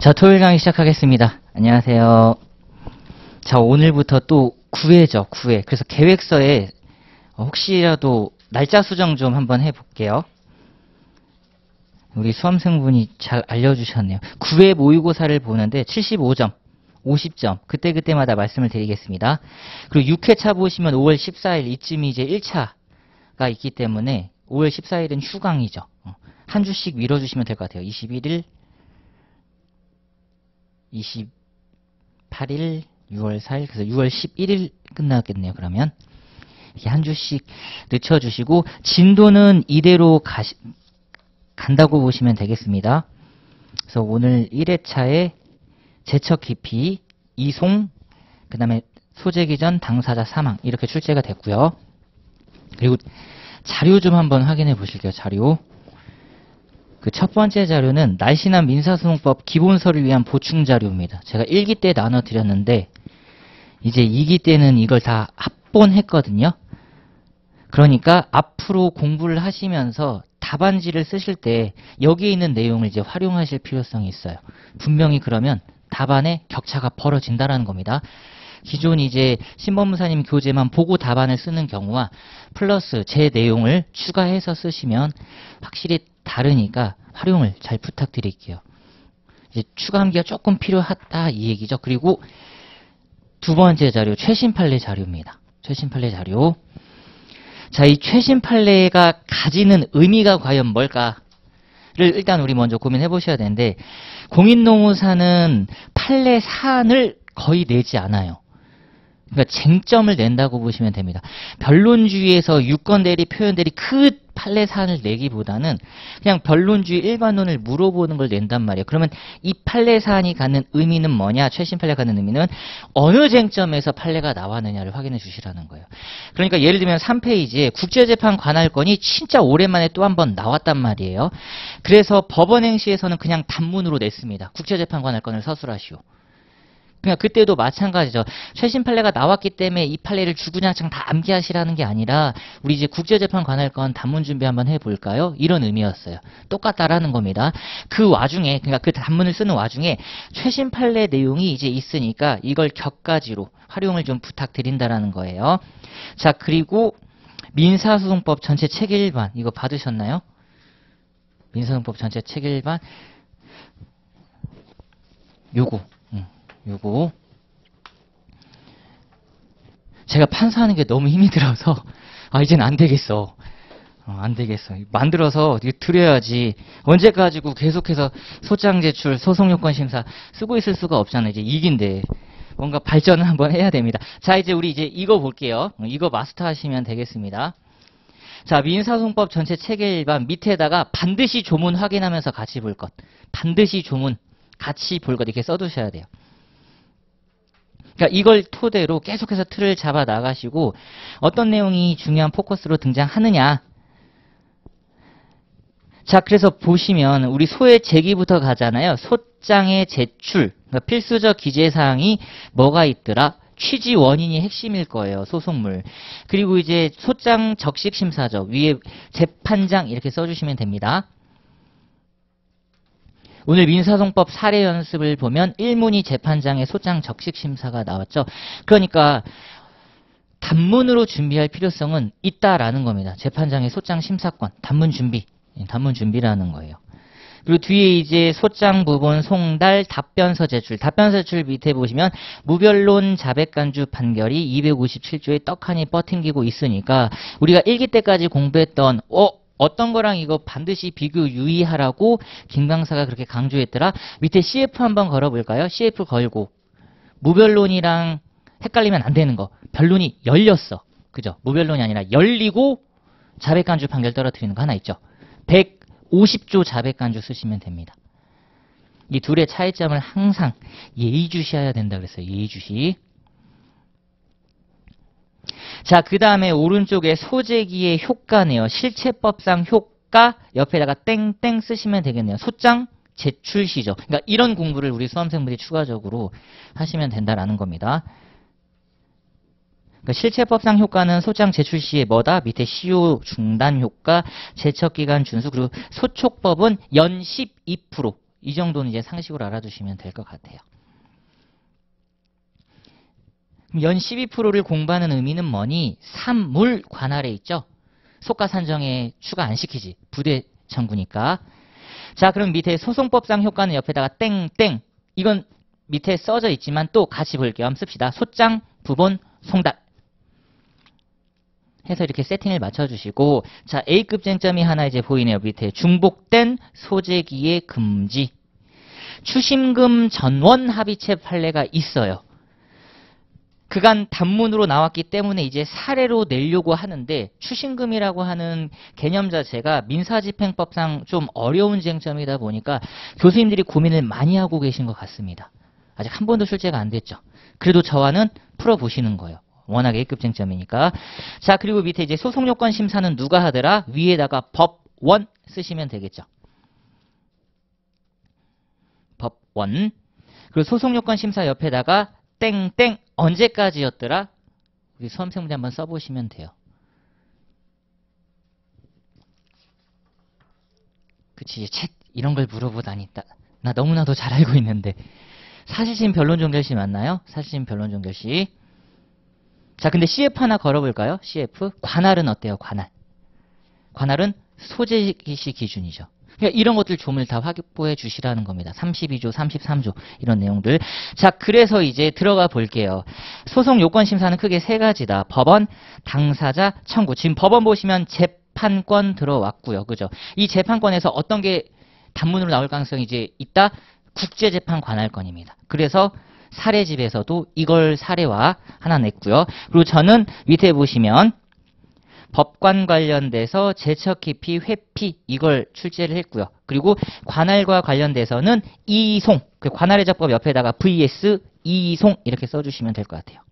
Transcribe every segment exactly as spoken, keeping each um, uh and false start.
자, 토요일 강의 시작하겠습니다. 안녕하세요. 자, 오늘부터 또 구 회죠, 구 회. 그래서 계획서에 혹시라도 날짜 수정 좀 한번 해볼게요. 우리 수험생분이 잘 알려주셨네요. 구 회 모의고사를 보는데 칠십오 점, 오십 점, 그때그때마다 말씀을 드리겠습니다. 그리고 육 회차 보시면 오월 십사일 이쯤이 이제 일 차가 있기 때문에 오월 십사일은 휴강이죠. 한 주씩 밀어주시면 될 것 같아요. 이십일일, 이십팔일, 유월 사일, 그래서 유월 십일일 끝나겠네요. 그러면 이렇게 한 주씩 늦춰주시고 진도는 이대로 가시, 간다고 보시면 되겠습니다. 그래서 오늘 일 회차에 제척 기피, 이송, 그 다음에 소재 기전, 당사자 사망 이렇게 출제가 됐고요. 그리고 자료 좀 한번 확인해 보실게요. 자료. 그 첫 번째 자료는 날씬한 민사소송법 기본서를 위한 보충 자료입니다. 제가 일 기 때 나눠드렸는데 이제 이 기 때는 이걸 다 합본했거든요. 그러니까 앞으로 공부를 하시면서 답안지를 쓰실 때 여기에 있는 내용을 이제 활용하실 필요성이 있어요. 분명히 그러면 답안에 격차가 벌어진다는 겁니다. 기존 이제 신법무사님 교재만 보고 답안을 쓰는 경우와 플러스 제 내용을 추가해서 쓰시면 확실히 다르니까 활용을 잘 부탁드릴게요. 이제 추가함기가 조금 필요하다 이 얘기죠. 그리고 두 번째 자료 최신 판례 자료입니다. 최신 판례 자료. 자, 이 최신 판례가 가지는 의미가 과연 뭘까를 일단 우리 먼저 고민해 보셔야 되는데 공인노무사는 판례 사안을 거의 내지 않아요. 그러니까 쟁점을 낸다고 보시면 됩니다. 변론주의에서 유권대리, 표현대리 그 판례 사안을 내기보다는 그냥 변론주의 일반론을 물어보는 걸 낸단 말이에요. 그러면 이 판례 사안이 갖는 의미는 뭐냐? 최신 판례가 갖는 의미는 어느 쟁점에서 판례가 나왔느냐를 확인해 주시라는 거예요. 그러니까 예를 들면 삼 페이지에 국제재판 관할권이 진짜 오랜만에 또 한 번 나왔단 말이에요. 그래서 법원행시에서는 그냥 단문으로 냈습니다. 국제재판 관할권을 서술하시오. 그냥 그때도 마찬가지죠. 최신 판례가 나왔기 때문에 이 판례를 주구장창 다 암기하시라는 게 아니라 우리 이제 국제재판 관할권 단문 준비 한번 해볼까요? 이런 의미였어요. 똑같다라는 겁니다. 그 와중에 그러니까 그 단문을 쓰는 와중에 최신 판례 내용이 이제 있으니까 이걸 격가지로 활용을 좀 부탁드린다라는 거예요. 자, 그리고 민사소송법 전체 책 일반 이거 받으셨나요? 민사소송법 전체 책 일반 요거 요거 제가 판사하는 게 너무 힘이 들어서 아 이젠 안 되겠어 어, 안 되겠어 만들어서 이거 드려야지 언제 가지고 계속해서 소장 제출 소송요건 심사 쓰고 있을 수가 없잖아요. 이제 이기인데 뭔가 발전을 한번 해야 됩니다. 자, 이제 우리 이제 이거 볼게요. 이거 마스터 하시면 되겠습니다. 자, 민사소송법 전체 체계 일반 밑에다가 반드시 조문 확인하면서 같이 볼 것, 반드시 조문 같이 볼 것 이렇게 써두셔야 돼요. 그러니까 이걸 토대로 계속해서 틀을 잡아 나가시고 어떤 내용이 중요한 포커스로 등장하느냐. 자, 그래서 보시면 우리 소의 제기부터 가잖아요. 소장의 제출, 그러니까 필수적 기재사항이 뭐가 있더라? 취지 원인이 핵심일 거예요. 소송물. 그리고 이제 소장 적식 심사죠. 위에 재판장 이렇게 써주시면 됩니다. 오늘 민사소송법 사례 연습을 보면 일문이 재판장의 소장 적식 심사가 나왔죠. 그러니까 단문으로 준비할 필요성은 있다라는 겁니다. 재판장의 소장 심사권, 단문 준비, 단문 준비라는 거예요. 그리고 뒤에 이제 소장 부분 송달 답변서 제출, 답변서 제출 밑에 보시면 무변론 자백간주 판결이 이백오십칠 조에 떡하니 뻗팅기고 있으니까 우리가 일 기 때까지 공부했던 어? 어떤 거랑 이거 반드시 비교 유의하라고 김 강사가 그렇게 강조했더라. 밑에 씨에프 한번 걸어볼까요? 씨에프 걸고 무변론이랑 헷갈리면 안 되는 거. 변론이 열렸어. 그죠? 무변론이 아니라 열리고 자백간주 판결 떨어뜨리는 거 하나 있죠. 백오십 조 자백간주 쓰시면 됩니다. 이 둘의 차이점을 항상 예의주시해야 된다 그랬어요. 예의주시. 자, 그 다음에 오른쪽에 소재기의 효과네요. 실체법상 효과 옆에다가 땡땡 쓰시면 되겠네요. 소장 제출 시죠. 그러니까 이런 공부를 우리 수험생분들이 추가적으로 하시면 된다라는 겁니다. 그러니까 실체법상 효과는 소장 제출 시에 뭐다? 밑에 시효 중단 효과, 제척기간 준수, 그리고 소촉법은 연 십이 퍼센트 이 정도는 이제 상식으로 알아두시면 될 것 같아요. 연 십이 퍼센트를 공부하는 의미는 뭐니? 삼물 관할에 있죠. 속가 산정에 추가 안 시키지. 부대 청구니까. 자, 그럼 밑에 소송법상 효과는 옆에다가 땡땡. 이건 밑에 써져 있지만 또 같이 볼게요. 한번 씁시다. 소장, 부본, 송달. 해서 이렇게 세팅을 맞춰주시고, 자, A급 쟁점이 하나 이제 보이네요. 밑에 중복된 소재기의 금지. 추심금 전원 합의체 판례가 있어요. 그간 단문으로 나왔기 때문에 이제 사례로 내려고 하는데, 추심금이라고 하는 개념 자체가 민사집행법상 좀 어려운 쟁점이다 보니까 교수님들이 고민을 많이 하고 계신 것 같습니다. 아직 한 번도 출제가 안 됐죠. 그래도 저와는 풀어보시는 거예요. 워낙 A급 쟁점이니까. 자, 그리고 밑에 이제 소송요건 심사는 누가 하더라? 위에다가 법원 쓰시면 되겠죠. 법원. 그리고 소송요건 심사 옆에다가 땡땡 언제까지였더라? 우리 수험생분들 한번 써보시면 돼요. 그치, 책 이런 걸 물어보다니 나, 나 너무나도 잘 알고 있는데. 사실심 변론종결시 맞나요? 사실심 변론종결시. 자, 근데 씨에프 하나 걸어볼까요? 씨에프. 관할은 어때요? 관할. 관할은 소재기시 기준이죠. 그러니까 이런 것들 조문을 다 확보해 주시라는 겁니다. 삼십이 조, 삼십삼 조 이런 내용들. 자, 그래서 이제 들어가 볼게요. 소송 요건 심사는 크게 세 가지다. 법원, 당사자, 청구. 지금 법원 보시면 재판권 들어왔고요. 그죠? 이 재판권에서 어떤 게 단문으로 나올 가능성이 이제 있다? 국제재판 관할권입니다. 그래서 사례집에서도 이걸 사례화 하나 냈고요. 그리고 저는 밑에 보시면 법관 관련돼서 제척 기피, 회피 이걸 출제를 했고요. 그리고 관할과 관련돼서는 이송, 그 관할의 적법 옆에다가 브이에스 이송 이렇게 써주시면 될 것 같아요.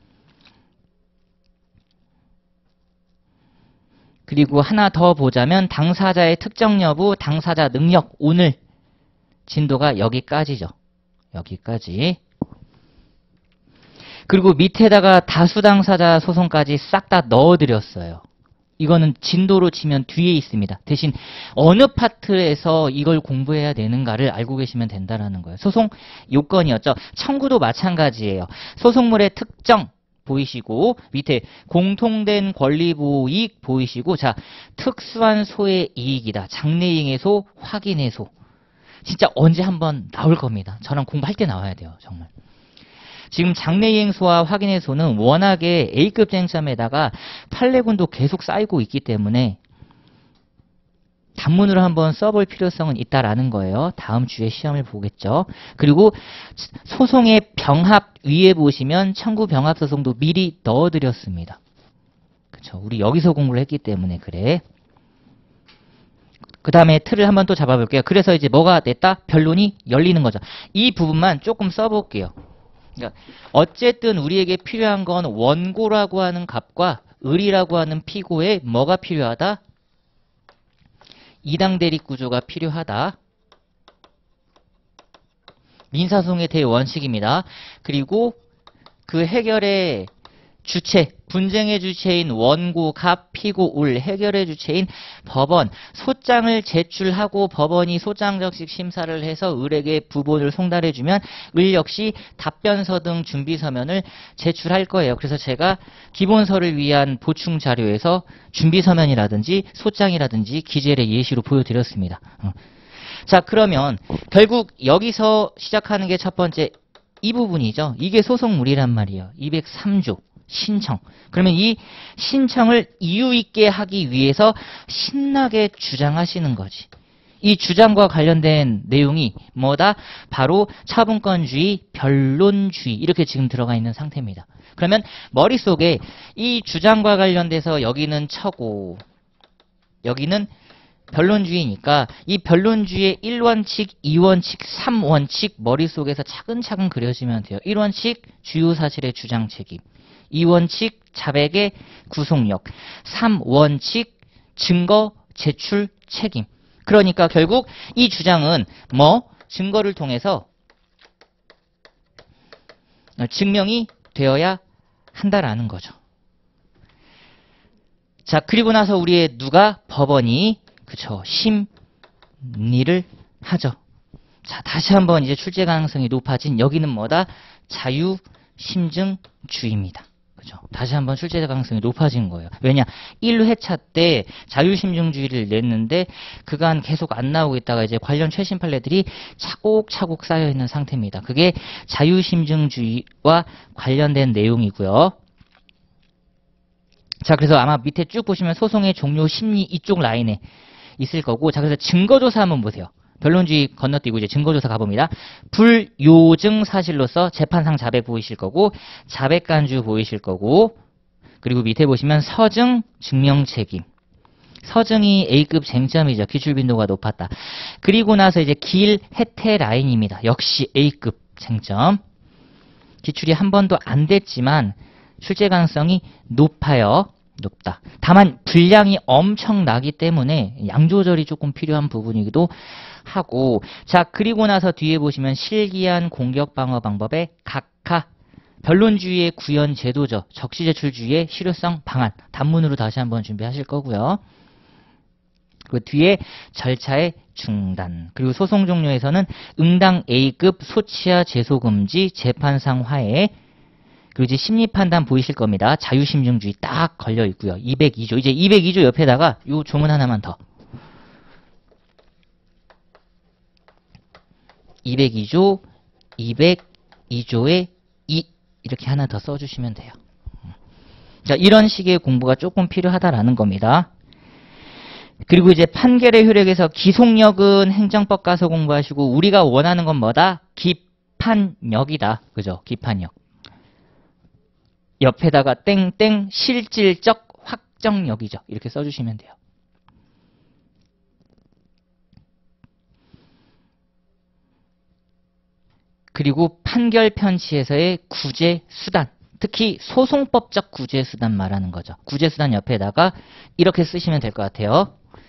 그리고 하나 더 보자면 당사자의 특정 여부, 당사자 능력, 오늘 진도가 여기까지죠. 여기까지. 그리고 밑에다가 다수당사자 소송까지 싹 다 넣어드렸어요. 이거는 진도로 치면 뒤에 있습니다. 대신 어느 파트에서 이걸 공부해야 되는가를 알고 계시면 된다는 거예요. 소송 요건이었죠. 청구도 마찬가지예요. 소송물의 특정 보이시고 밑에 공통된 권리보호 이익 보이시고 자 특수한 소의 이익이다. 장래이행의 소, 확인의 소. 진짜 언제 한번 나올 겁니다. 저랑 공부할 때 나와야 돼요. 정말. 지금 장래이행소와 확인의소는 워낙에 A급 쟁점에다가 판례군도 계속 쌓이고 있기 때문에 단문으로 한번 써볼 필요성은 있다라는 거예요. 다음 주에 시험을 보겠죠. 그리고 소송의 병합 위에 보시면 청구 병합 소송도 미리 넣어드렸습니다. 그렇죠. 우리 여기서 공부를 했기 때문에 그래. 그 다음에 틀을 한번 또 잡아볼게요. 그래서 이제 뭐가 됐다? 변론이 열리는 거죠. 이 부분만 조금 써볼게요. 그러니까 어쨌든 우리에게 필요한 건 원고라고 하는 갑과 을이라고 하는 피고에 뭐가 필요하다? 이당 대립 구조가 필요하다. 민사소송의 대원칙입니다. 그리고 그 해결의 주체, 분쟁의 주체인 원고, 갑, 피고, 울, 해결의 주체인 법원, 소장을 제출하고 법원이 소장적식 심사를 해서 을에게 부본을 송달해주면 을 역시 답변서 등 준비서면을 제출할 거예요. 그래서 제가 기본서를 위한 보충 자료에서 준비서면이라든지 소장이라든지 기재를 예시로 보여드렸습니다. 자, 그러면 결국 여기서 시작하는 게 첫 번째 이 부분이죠. 이게 소송물이란 말이에요. 이백삼 조. 신청. 그러면 이 신청을 이유 있게 하기 위해서 신나게 주장하시는 거지. 이 주장과 관련된 내용이 뭐다? 바로 차분권주의, 변론주의 이렇게 지금 들어가 있는 상태입니다. 그러면 머릿속에 이 주장과 관련돼서 여기는 처고, 여기는 변론주의니까 이 변론주의의 일 원칙, 이 원칙, 삼 원칙 머릿속에서 차근차근 그려지면 돼요. 일 원칙, 주요 사실의 주장 책임. 이 원칙 자백의 구속력, 삼 원칙 증거 제출 책임. 그러니까 결국 이 주장은 뭐 증거를 통해서 증명이 되어야 한다라는 거죠. 자, 그리고 나서 우리의 누가 법원이 그쵸 심리를 하죠. 자, 다시 한번 이제 출제 가능성이 높아진 여기는 뭐다? 자유심증주의입니다. 그죠? 다시 한번 출제 가능성이 높아진 거예요. 왜냐? 일 회차 때 자유심증주의를 냈는데 그간 계속 안 나오고 있다가 이제 관련 최신 판례들이 차곡차곡 쌓여 있는 상태입니다. 그게 자유심증주의와 관련된 내용이고요. 자, 그래서 아마 밑에 쭉 보시면 소송의 종료 심리 이쪽 라인에 있을 거고, 자, 그래서 증거조사 한번 보세요. 변론주의 건너뛰고 이제 증거조사 가봅니다. 불요증 사실로서 재판상 자백 보이실 거고, 자백간주 보이실 거고, 그리고 밑에 보시면 서증 증명책임. 서증이 A급 쟁점이죠. 기출빈도가 높았다. 그리고 나서 이제 길 혜태 라인입니다. 역시 A급 쟁점. 기출이 한 번도 안 됐지만 출제 가능성이 높아요. 높다. 다만 분량이 엄청나기 때문에 양 조절이 조금 필요한 부분이기도 하고, 자, 그리고 나서 뒤에 보시면 실기한 공격 방어 방법의 각하, 변론주의의 구현 제도죠. 적시 제출주의의 실효성 방안. 단문으로 다시 한번 준비하실 거고요. 그 뒤에 절차의 중단. 그리고 소송 종료에서는 응당 A급 소치하 제소금지 재판상 화해. 그리고 이제 심리판단 보이실 겁니다. 자유심증주의 딱 걸려 있고요. 이백이 조. 이제 이백이 조 옆에다가 요 조문 하나만 더. 이백이 조, 이백이 조에 이 이렇게 하나 더 써주시면 돼요. 자, 이런 식의 공부가 조금 필요하다라는 겁니다. 그리고 이제 판결의 효력에서 기속력은 행정법 가서 공부하시고, 우리가 원하는 건 뭐다? 기판력이다. 그죠? 기판력. 옆에다가 땡땡 실질적 확정력이죠. 이렇게 써주시면 돼요. 그리고 판결 편취에서의 구제 수단. 특히 소송법적 구제 수단 말하는 거죠. 구제 수단 옆에다가 이렇게 쓰시면 될 것 같아요.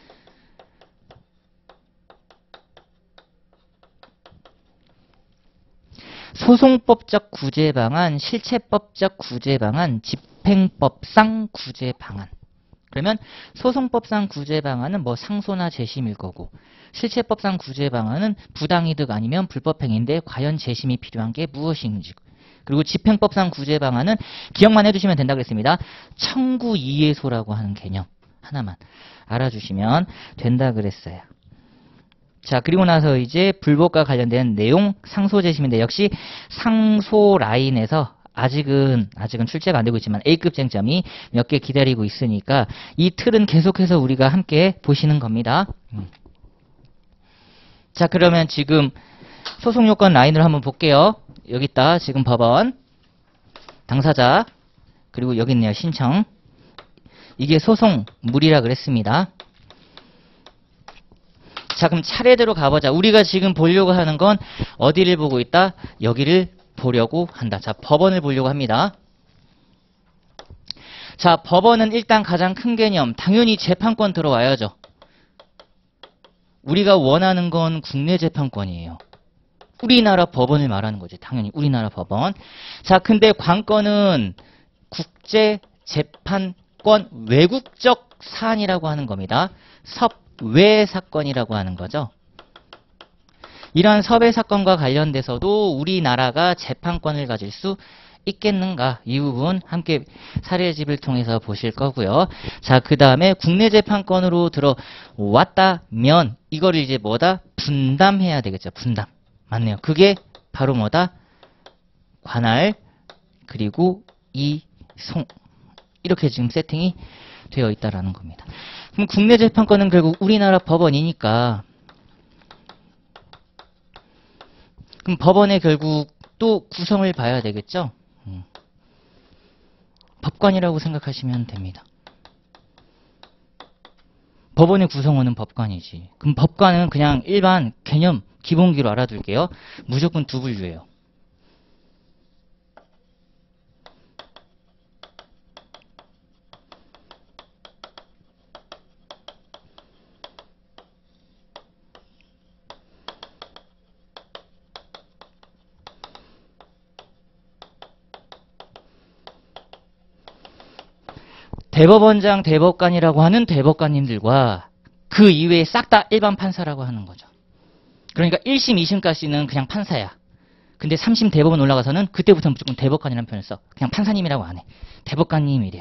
소송법적 구제 방안, 실체법적 구제 방안, 집행법상 구제 방안. 그러면 소송법상 구제 방안은 뭐 상소나 재심일 거고, 실체법상 구제 방안은 부당이득 아니면 불법행위인데 과연 재심이 필요한 게 무엇인지. 그리고 집행법상 구제 방안은 기억만 해두시면 된다고 했습니다. 청구 이해소라고 하는 개념 하나만 알아주시면 된다 그랬어요. 자, 그리고 나서 이제 불법과 관련된 내용 상소 재심인데, 역시 상소 라인에서 아직은 아직은 출제가 안 되고 있지만 A급 쟁점이 몇 개 기다리고 있으니까 이 틀은 계속해서 우리가 함께 보시는 겁니다. 음. 자, 그러면 지금 소송 요건 라인을 한번 볼게요. 여기 있다. 지금 법원, 당사자, 그리고 여기 있네요. 신청. 이게 소송물이라 그랬습니다. 자, 그럼 차례대로 가보자. 우리가 지금 보려고 하는 건 어디를 보고 있다? 여기를 보려고 한다. 자, 법원을 보려고 합니다. 자, 법원은 일단 가장 큰 개념, 당연히 재판권 들어와야죠. 우리가 원하는 건 국내 재판권이에요. 우리나라 법원을 말하는 거지. 당연히 우리나라 법원. 자, 근데 관건은 국제 재판권 외국적 사안이라고 하는 겁니다. 섭외 사건이라고 하는 거죠. 이러한 섭외 사건과 관련돼서도 우리나라가 재판권을 가질 수 있겠는가? 이 부분 함께 사례집을 통해서 보실 거고요. 자, 그 다음에 국내 재판권으로 들어왔다면 이거를 이제 뭐다? 분담해야 되겠죠. 분담. 맞네요. 그게 바로 뭐다? 관할, 그리고 이송. 이렇게 지금 세팅이 되어 있다라는 겁니다. 그럼 국내 재판권은 결국 우리나라 법원이니까, 그럼 법원의 결국 또 구성을 봐야 되겠죠? 음. 법관이라고 생각하시면 됩니다. 법원의 구성원은 법관이지. 그럼 법관은 그냥 일반 개념, 기본기로 알아둘게요. 무조건 두 분류예요. 대법원장, 대법관이라고 하는 대법관님들과 그 이외에 싹 다 일반 판사라고 하는 거죠. 그러니까 일 심, 이 심까지는 그냥 판사야. 근데 삼 심 대법원 올라가서는 그때부터는 무조건 대법관이라는 표현을 써. 그냥 판사님이라고 안 해. 대법관님이래요.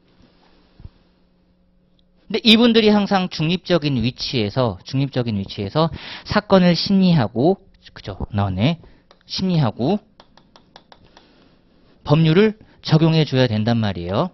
근데 이분들이 항상 중립적인 위치에서 중립적인 위치에서 사건을 심리하고, 그죠? 나왔네. 심리하고 법률을 적용해 줘야 된단 말이에요.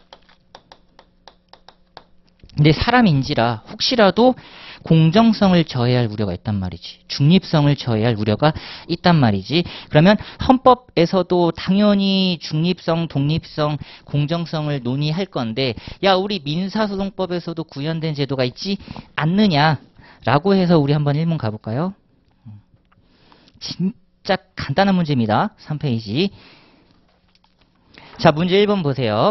근데 사람인지라 혹시라도 공정성을 저해할 우려가 있단 말이지. 중립성을 저해할 우려가 있단 말이지. 그러면 헌법에서도 당연히 중립성, 독립성, 공정성을 논의할 건데, 야, 우리 민사소송법에서도 구현된 제도가 있지 않느냐라고 해서 우리 한번 일 문 가볼까요? 진짜 간단한 문제입니다. 삼 페이지. 자, 문제 일 번 보세요.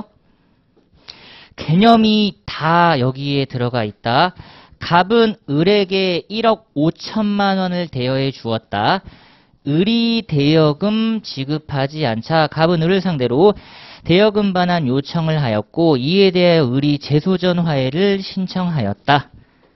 개념이 다 여기에 들어가 있다. 갑은 을에게 일억 오천만 원을 대여해 주었다. 을이 대여금 지급하지 않자 갑은 을을 상대로 대여금 반환 요청을 하였고 이에 대해 을이 재소전 화해를 신청하였다.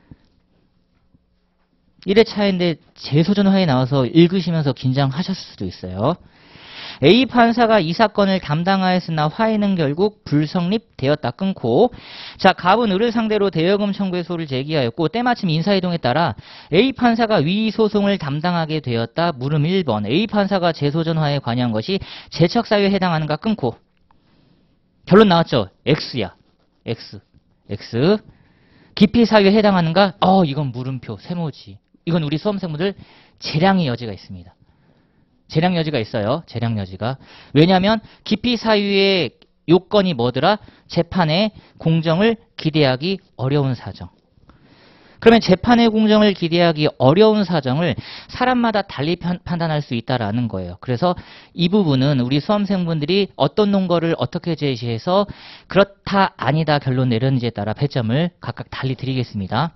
일 회 차인데 재소전 화해 나와서 읽으시면서 긴장하셨을 수도 있어요. A 판사가 이 사건을 담당하였으나 화해는 결국 불성립되었다. 끊고, 자, 갑은 을을 상대로 대여금 청구소를 제기하였고 때마침 인사이동에 따라 A 판사가 위 소송을 담당하게 되었다. 물음 일 번. A 판사가 재소전 화해에 관여한 것이 재척사유에 해당하는가? 끊고. 결론 나왔죠? X야. X. X. 기피사유에 해당하는가? 어, 이건 물음표, 세모지. 이건 우리 수험생분들 재량의 여지가 있습니다. 재량 여지가 있어요. 재량 여지가. 왜냐하면 기피 사유의 요건이 뭐더라? 재판의 공정을 기대하기 어려운 사정. 그러면 재판의 공정을 기대하기 어려운 사정을 사람마다 달리 판단할 수 있다라는 거예요. 그래서 이 부분은 우리 수험생분들이 어떤 논거를 어떻게 제시해서 그렇다 아니다 결론 내렸는지에 따라 배점을 각각 달리 드리겠습니다.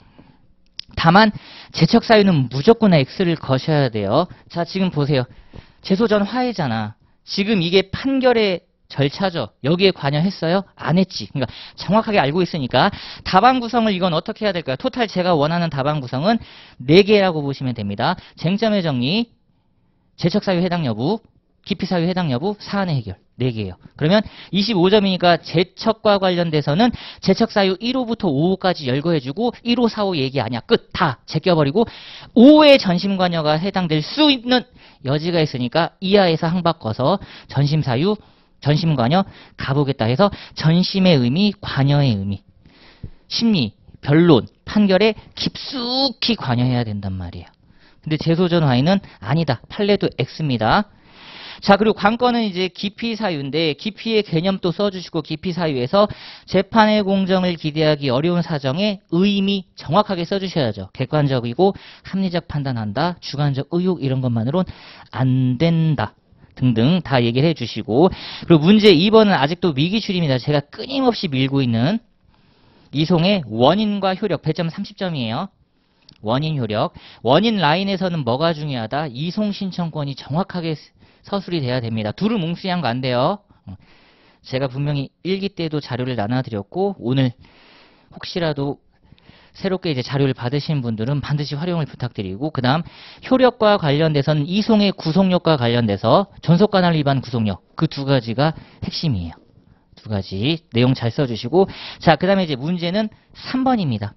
다만 재척 사유는 무조건 X를 거셔야 돼요. 자, 지금 보세요. 재소전 화해잖아. 지금 이게 판결의 절차죠. 여기에 관여했어요? 안 했지. 그러니까 정확하게 알고 있으니까 답안 구성을 이건 어떻게 해야 될까요? 토탈 제가 원하는 답안 구성은 네 개라고 보시면 됩니다. 쟁점의 정리, 재척 사유 해당 여부, 기피 사유 해당 여부, 사안의 해결. 네 개예요. 그러면 이십오 점이니까 재척과 관련돼서는 재척 사유 일 호부터 오 호까지 열거해주고 일 호, 사 호 얘기 아니야. 끝. 다 제껴버리고 오 호의 전심관여가 해당될 수 있는 여지가 있으니까 이하에서 항 바꿔서 전심 사유, 전심관여 가보겠다 해서 전심의 의미, 관여의 의미, 심리, 변론, 판결에 깊숙이 관여해야 된단 말이에요. 근데 재소전 화해는 아니다. 판례도 X입니다. 자, 그리고 관건은 이제 기피 사유인데 기피의 개념 또 써주시고 기피 사유에서 재판의 공정을 기대하기 어려운 사정의 의미 정확하게 써주셔야죠. 객관적이고 합리적 판단한다. 주관적 의혹 이런 것만으로는 안 된다. 등등 다 얘기를 해주시고 그리고 문제 이 번은 아직도 미기출입니다. 제가 끊임없이 밀고 있는 이송의 원인과 효력 배점 삼십 점이에요. 원인 효력. 원인 라인에서는 뭐가 중요하다? 이송 신청권이 정확하게 서술이 돼야 됩니다. 둘을 뭉수한 거 안 돼요. 제가 분명히 일기 때도 자료를 나눠드렸고 오늘 혹시라도 새롭게 이제 자료를 받으신 분들은 반드시 활용을 부탁드리고 그 다음 효력과 관련돼서는 이송의 구속력과 관련돼서 전속관할 위반 구속력 그 두 가지가 핵심이에요. 두 가지 내용 잘 써주시고 자, 그 다음에 이제 문제는 삼 번입니다.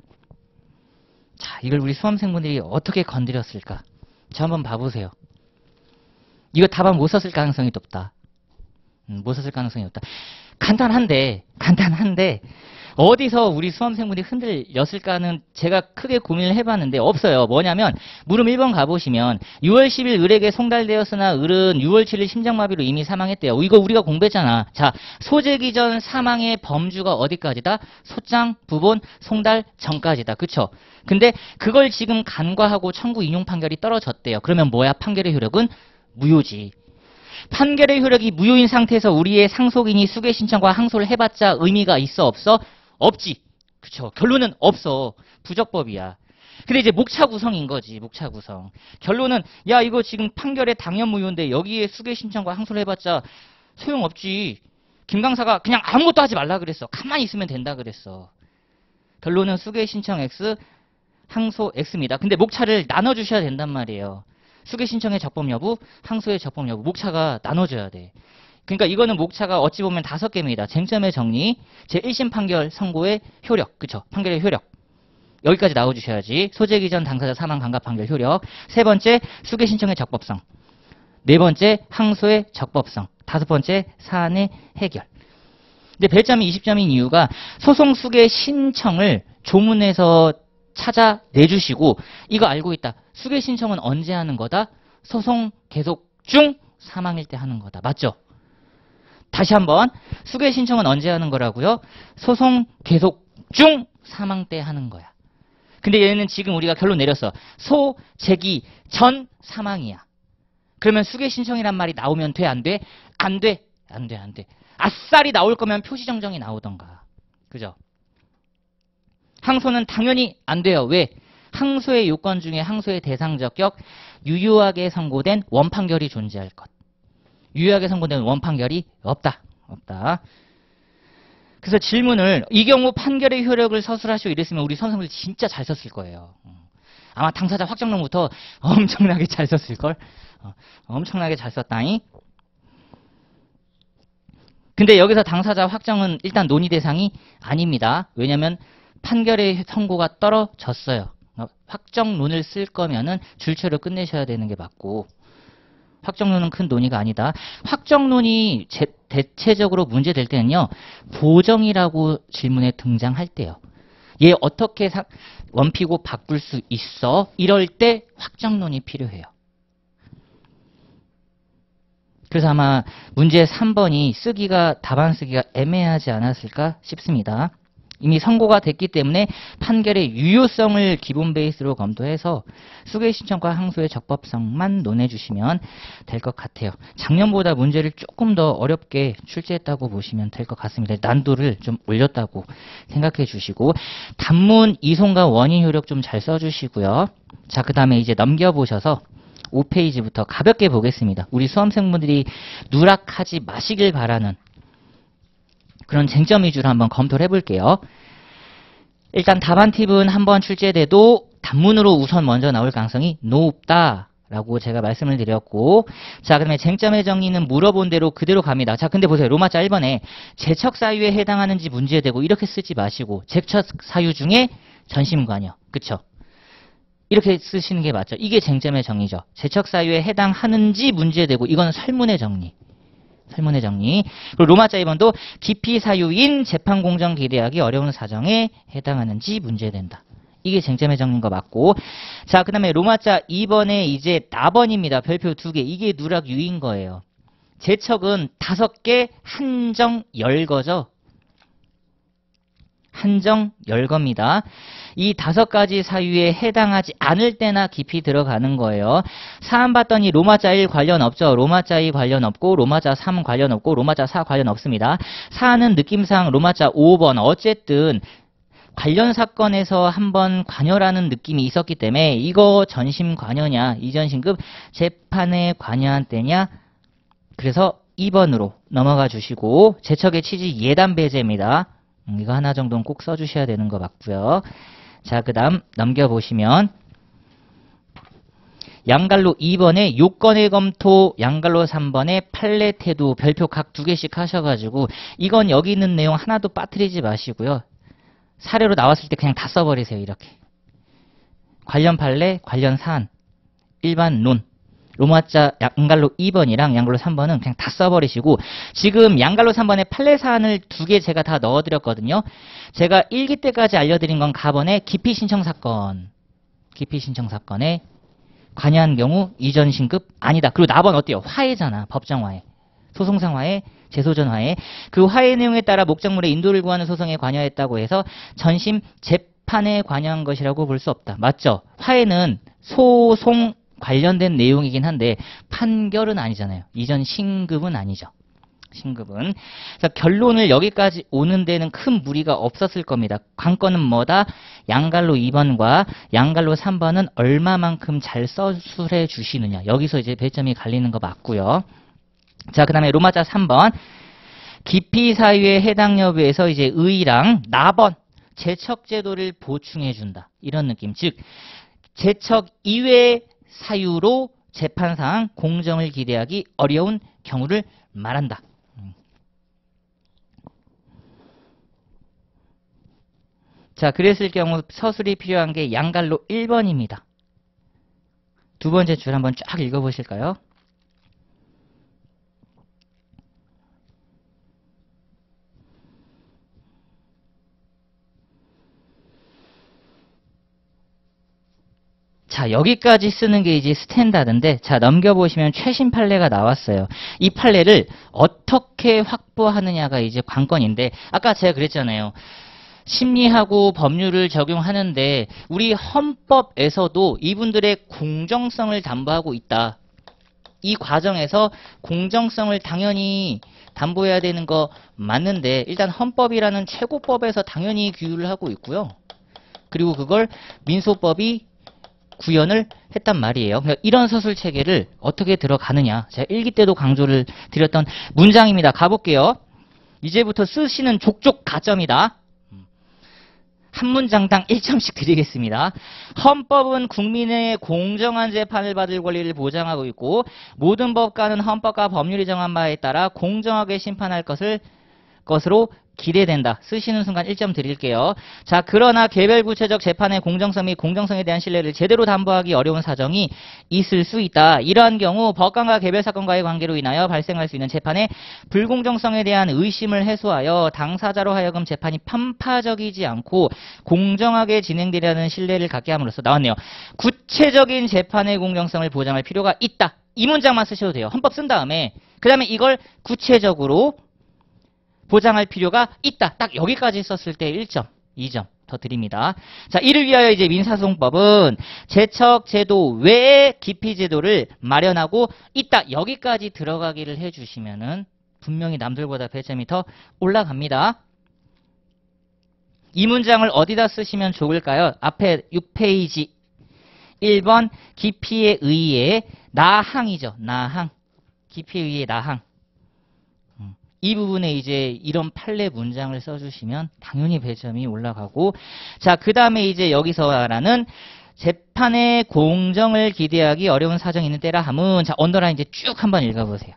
자, 이걸 우리 수험생분들이 어떻게 건드렸을까? 자, 한번 봐보세요. 이거 답안 못 썼을 가능성이 높다. 음, 못 썼을 가능성이 높다. 간단한데, 간단한데, 어디서 우리 수험생분들이 흔들렸을까는 제가 크게 고민을 해봤는데 없어요. 뭐냐면 물음 일 번 가보시면 유월 십일 을에게 송달되었으나 을은 유월 칠일 심장마비로 이미 사망했대요. 이거 우리가 공부했잖아. 자, 소재기 전 사망의 범주가 어디까지다? 소장, 부본, 송달 전까지다. 그쵸? 근데 그걸 지금 간과하고 청구 인용 판결이 떨어졌대요. 그러면 뭐야? 판결의 효력은 무효지. 판결의 효력이 무효인 상태에서 우리의 상속인이 수개 신청과 항소를 해봤자 의미가 있어 없어? 없지. 그쵸. 결론은 없어. 부적법이야. 근데 이제 목차 구성인 거지. 목차 구성. 결론은 야 이거 지금 판결의 당연 무효인데 여기에 수개 신청과 항소를 해봤자 소용없지. 김 강사가 그냥 아무것도 하지 말라 그랬어. 가만히 있으면 된다 그랬어. 결론은 수개 신청 X, 항소 X입니다. 근데 목차를 나눠주셔야 된단 말이에요. 수개 신청의 적법 여부, 항소의 적법 여부, 목차가 나눠줘야 돼. 그러니까 이거는 목차가 어찌 보면 다섯 개입니다. 쟁점의 정리, 제일 심 판결 선고의 효력, 그쵸? 판결의 효력. 여기까지 나와주셔야지. 소재 기전 당사자 사망 감가 판결 효력. 세 번째, 수개 신청의 적법성. 네 번째, 항소의 적법성. 다섯 번째, 사안의 해결. 근데 배점이 이십 점인 이유가 소송 수개 신청을 조문에서 찾아 내주시고 이거 알고 있다. 수개 신청은 언제 하는 거다? 소송 계속 중 사망일 때 하는 거다. 맞죠? 다시 한번 수개 신청은 언제 하는 거라고요? 소송 계속 중 사망 때 하는 거야. 근데 얘는 지금 우리가 결론 내렸어. 소 제기 전 사망이야. 그러면 수개 신청이란 말이 나오면 돼? 안 돼? 안 돼. 안 돼. 안 돼. 아싸리 나올 거면 표시정정이 나오던가. 그죠? 항소는 당연히 안 돼요. 왜? 항소의 요건 중에 항소의 대상적격 유효하게 선고된 원판결이 존재할 것. 유효하게 선고된 원판결이 없다. 없다. 그래서 질문을 이 경우 판결의 효력을 서술하시오 이랬으면 우리 선생님들 진짜 잘 썼을 거예요. 아마 당사자 확정론부터 엄청나게 잘 썼을걸. 어, 엄청나게 잘 썼다잉. 근데 여기서 당사자 확정은 일단 논의 대상이 아닙니다. 왜냐면 판결의 선고가 떨어졌어요. 확정론을 쓸 거면은 줄체로 끝내셔야 되는 게 맞고 확정론은 큰 논의가 아니다. 확정론이 제, 대체적으로 문제될 때는요. 보정이라고 질문에 등장할 때요. 얘 어떻게 사, 원피고 바꿀 수 있어? 이럴 때 확정론이 필요해요. 그래서 아마 문제 삼 번이 쓰기가 답안 쓰기가 애매하지 않았을까 싶습니다. 이미 선고가 됐기 때문에 판결의 유효성을 기본 베이스로 검토해서 수개 신청과 항소의 적법성만 논해 주시면 될 것 같아요. 작년보다 문제를 조금 더 어렵게 출제했다고 보시면 될 것 같습니다. 난도를 좀 올렸다고 생각해 주시고 단문 이송과 원인 효력 좀 잘 써주시고요. 자, 그 다음에 이제 넘겨보셔서 오 페이지부터 가볍게 보겠습니다. 우리 수험생분들이 누락하지 마시길 바라는 그런 쟁점 위주로 한번 검토를 해볼게요. 일단 답안 팁은 한번 출제돼도 단문으로 우선 먼저 나올 가능성이 높다 라고 제가 말씀을 드렸고, 자, 그 다음에 쟁점의 정의는 물어본 대로 그대로 갑니다. 자, 근데 보세요. 로마자 일 번에 제척 사유에 해당하는지 문제되고 이렇게 쓰지 마시고 제척 사유 중에 전심관여. 그쵸? 이렇게 쓰시는 게 맞죠. 이게 쟁점의 정의죠. 제척 사유에 해당하는지 문제되고 이건 설문의 정리. 설문의 정리. 그리고 로마자 이 번도 기피 사유인 재판 공정 기대하기 어려운 사정에 해당하는지 문제된다. 이게 쟁점의 정리인 거 맞고. 자, 그 다음에 로마자 이 번에 이제 나번입니다. 별표 두 개. 이게 누락 유인 거예요. 제척은 다섯 개 한정 열거죠. 한정 열거입니다. 이 다섯 가지 사유에 해당하지 않을 때나 깊이 들어가는 거예요. 사안 봤더니 로마자 일 관련 없죠. 로마자 이 관련 없고 로마자 삼 관련 없고 로마자 사 관련 없습니다. 사안은 느낌상 로마자 오 번 어쨌든 관련 사건에서 한번 관여라는 느낌이 있었기 때문에 이거 전심 관여냐 이전신급 재판에 관여한 때냐 그래서 이 번으로 넘어가 주시고 제척의 취지 예단 배제입니다. 음, 이거 하나 정도는 꼭 써주셔야 되는 거 맞고요. 자, 그 다음 넘겨보시면 양갈로 이 번에 요건의 검토, 양갈로 삼 번에 판례 태도 별표 각 두 개씩 하셔가지고 이건 여기 있는 내용 하나도 빠뜨리지 마시고요. 사례로 나왔을 때 그냥 다 써버리세요. 이렇게. 관련 판례, 관련 사안, 일반 논. 로마자 양갈로 이 번이랑 양갈로 삼 번은 그냥 다 써버리시고 지금 양갈로 삼 번에 판례 사안을 두 개 제가 다 넣어드렸거든요. 제가 일 기 때까지 알려드린 건 가번에 기피 신청 사건. 기피 신청 사건에 관여한 경우 이전 신급 아니다. 그리고 나번 어때요? 화해잖아. 법정 화해. 소송상 화해, 재소전 화해. 그 화해 내용에 따라 목적물의 인도를 구하는 소송에 관여했다고 해서 전심 재판에 관여한 것이라고 볼 수 없다. 맞죠? 화해는 소송 관련된 내용이긴 한데 판결은 아니잖아요. 이전 신급은 아니죠. 신급은. 그래서 결론을 여기까지 오는 데는 큰 무리가 없었을 겁니다. 관건은 뭐다? 양갈로 이 번과 양갈로 삼 번은 얼마만큼 잘 서술해 주시느냐. 여기서 이제 배점이 갈리는 거 맞고요. 자, 그 다음에 로마자 삼 번. 기피 사유의 해당 여부에서 이제 의랑 나번. 제척제도를 보충해준다. 이런 느낌. 즉 제척 이외의 사유로 재판상 공정을 기대하기 어려운 경우를 말한다. 자, 그랬을 경우 서술이 필요한 게 양갈로 일 번입니다. 두 번째 줄 한번 쫙 읽어보실까요? 자, 여기까지 쓰는 게 이제 스탠다드인데, 자, 넘겨보시면 최신 판례가 나왔어요. 이 판례를 어떻게 확보하느냐가 이제 관건인데, 아까 제가 그랬잖아요. 심리하고 법률을 적용하는데 우리 헌법에서도 이분들의 공정성을 담보하고 있다. 이 과정에서 공정성을 당연히 담보해야 되는 거 맞는데 일단 헌법이라는 최고법에서 당연히 규율을 하고 있고요. 그리고 그걸 민소법이 구현을 했단 말이에요. 이런 서술 체계를 어떻게 들어가느냐. 제가 일기 때도 강조를 드렸던 문장입니다. 가볼게요. 이제부터 쓰시는 족족 가점이다. 한 문장당 일 점씩 드리겠습니다. 헌법은 국민의 공정한 재판을 받을 권리를 보장하고 있고 모든 법관은 헌법과 법률이 정한 바에 따라 공정하게 심판할 것을 것으로 기대된다. 쓰시는 순간 일 점 드릴게요. 자, 그러나 개별 구체적 재판의 공정성 및 공정성에 대한 신뢰를 제대로 담보하기 어려운 사정이 있을 수 있다. 이러한 경우 법관과 개별 사건과의 관계로 인하여 발생할 수 있는 재판의 불공정성에 대한 의심을 해소하여 당사자로 하여금 재판이 편파적이지 않고 공정하게 진행되려는 신뢰를 갖게 함으로써 나왔네요. 구체적인 재판의 공정성을 보장할 필요가 있다. 이 문장만 쓰셔도 돼요. 헌법 쓴 다음에 그 다음에 이걸 구체적으로 보장할 필요가 있다. 딱 여기까지 썼을 때 일 점, 이 점 더 드립니다. 자, 이를 위하여 이제 민사소송법은 제척제도 외에 기피제도를 마련하고 있다. 여기까지 들어가기를 해주시면은 분명히 남들보다 배점이 더 올라갑니다. 이 문장을 어디다 쓰시면 좋을까요? 앞에 육 페이지 일 번 기피에 의해 나항이죠. 나항. 기피에 의해 나항. 이 부분에 이제 이런 판례 문장을 써주시면 당연히 배점이 올라가고, 자, 그 다음에 이제 여기서 말하는 재판의 공정을 기대하기 어려운 사정이 있는 때라 함은, 자, 언더라인 이제 쭉 한번 읽어보세요.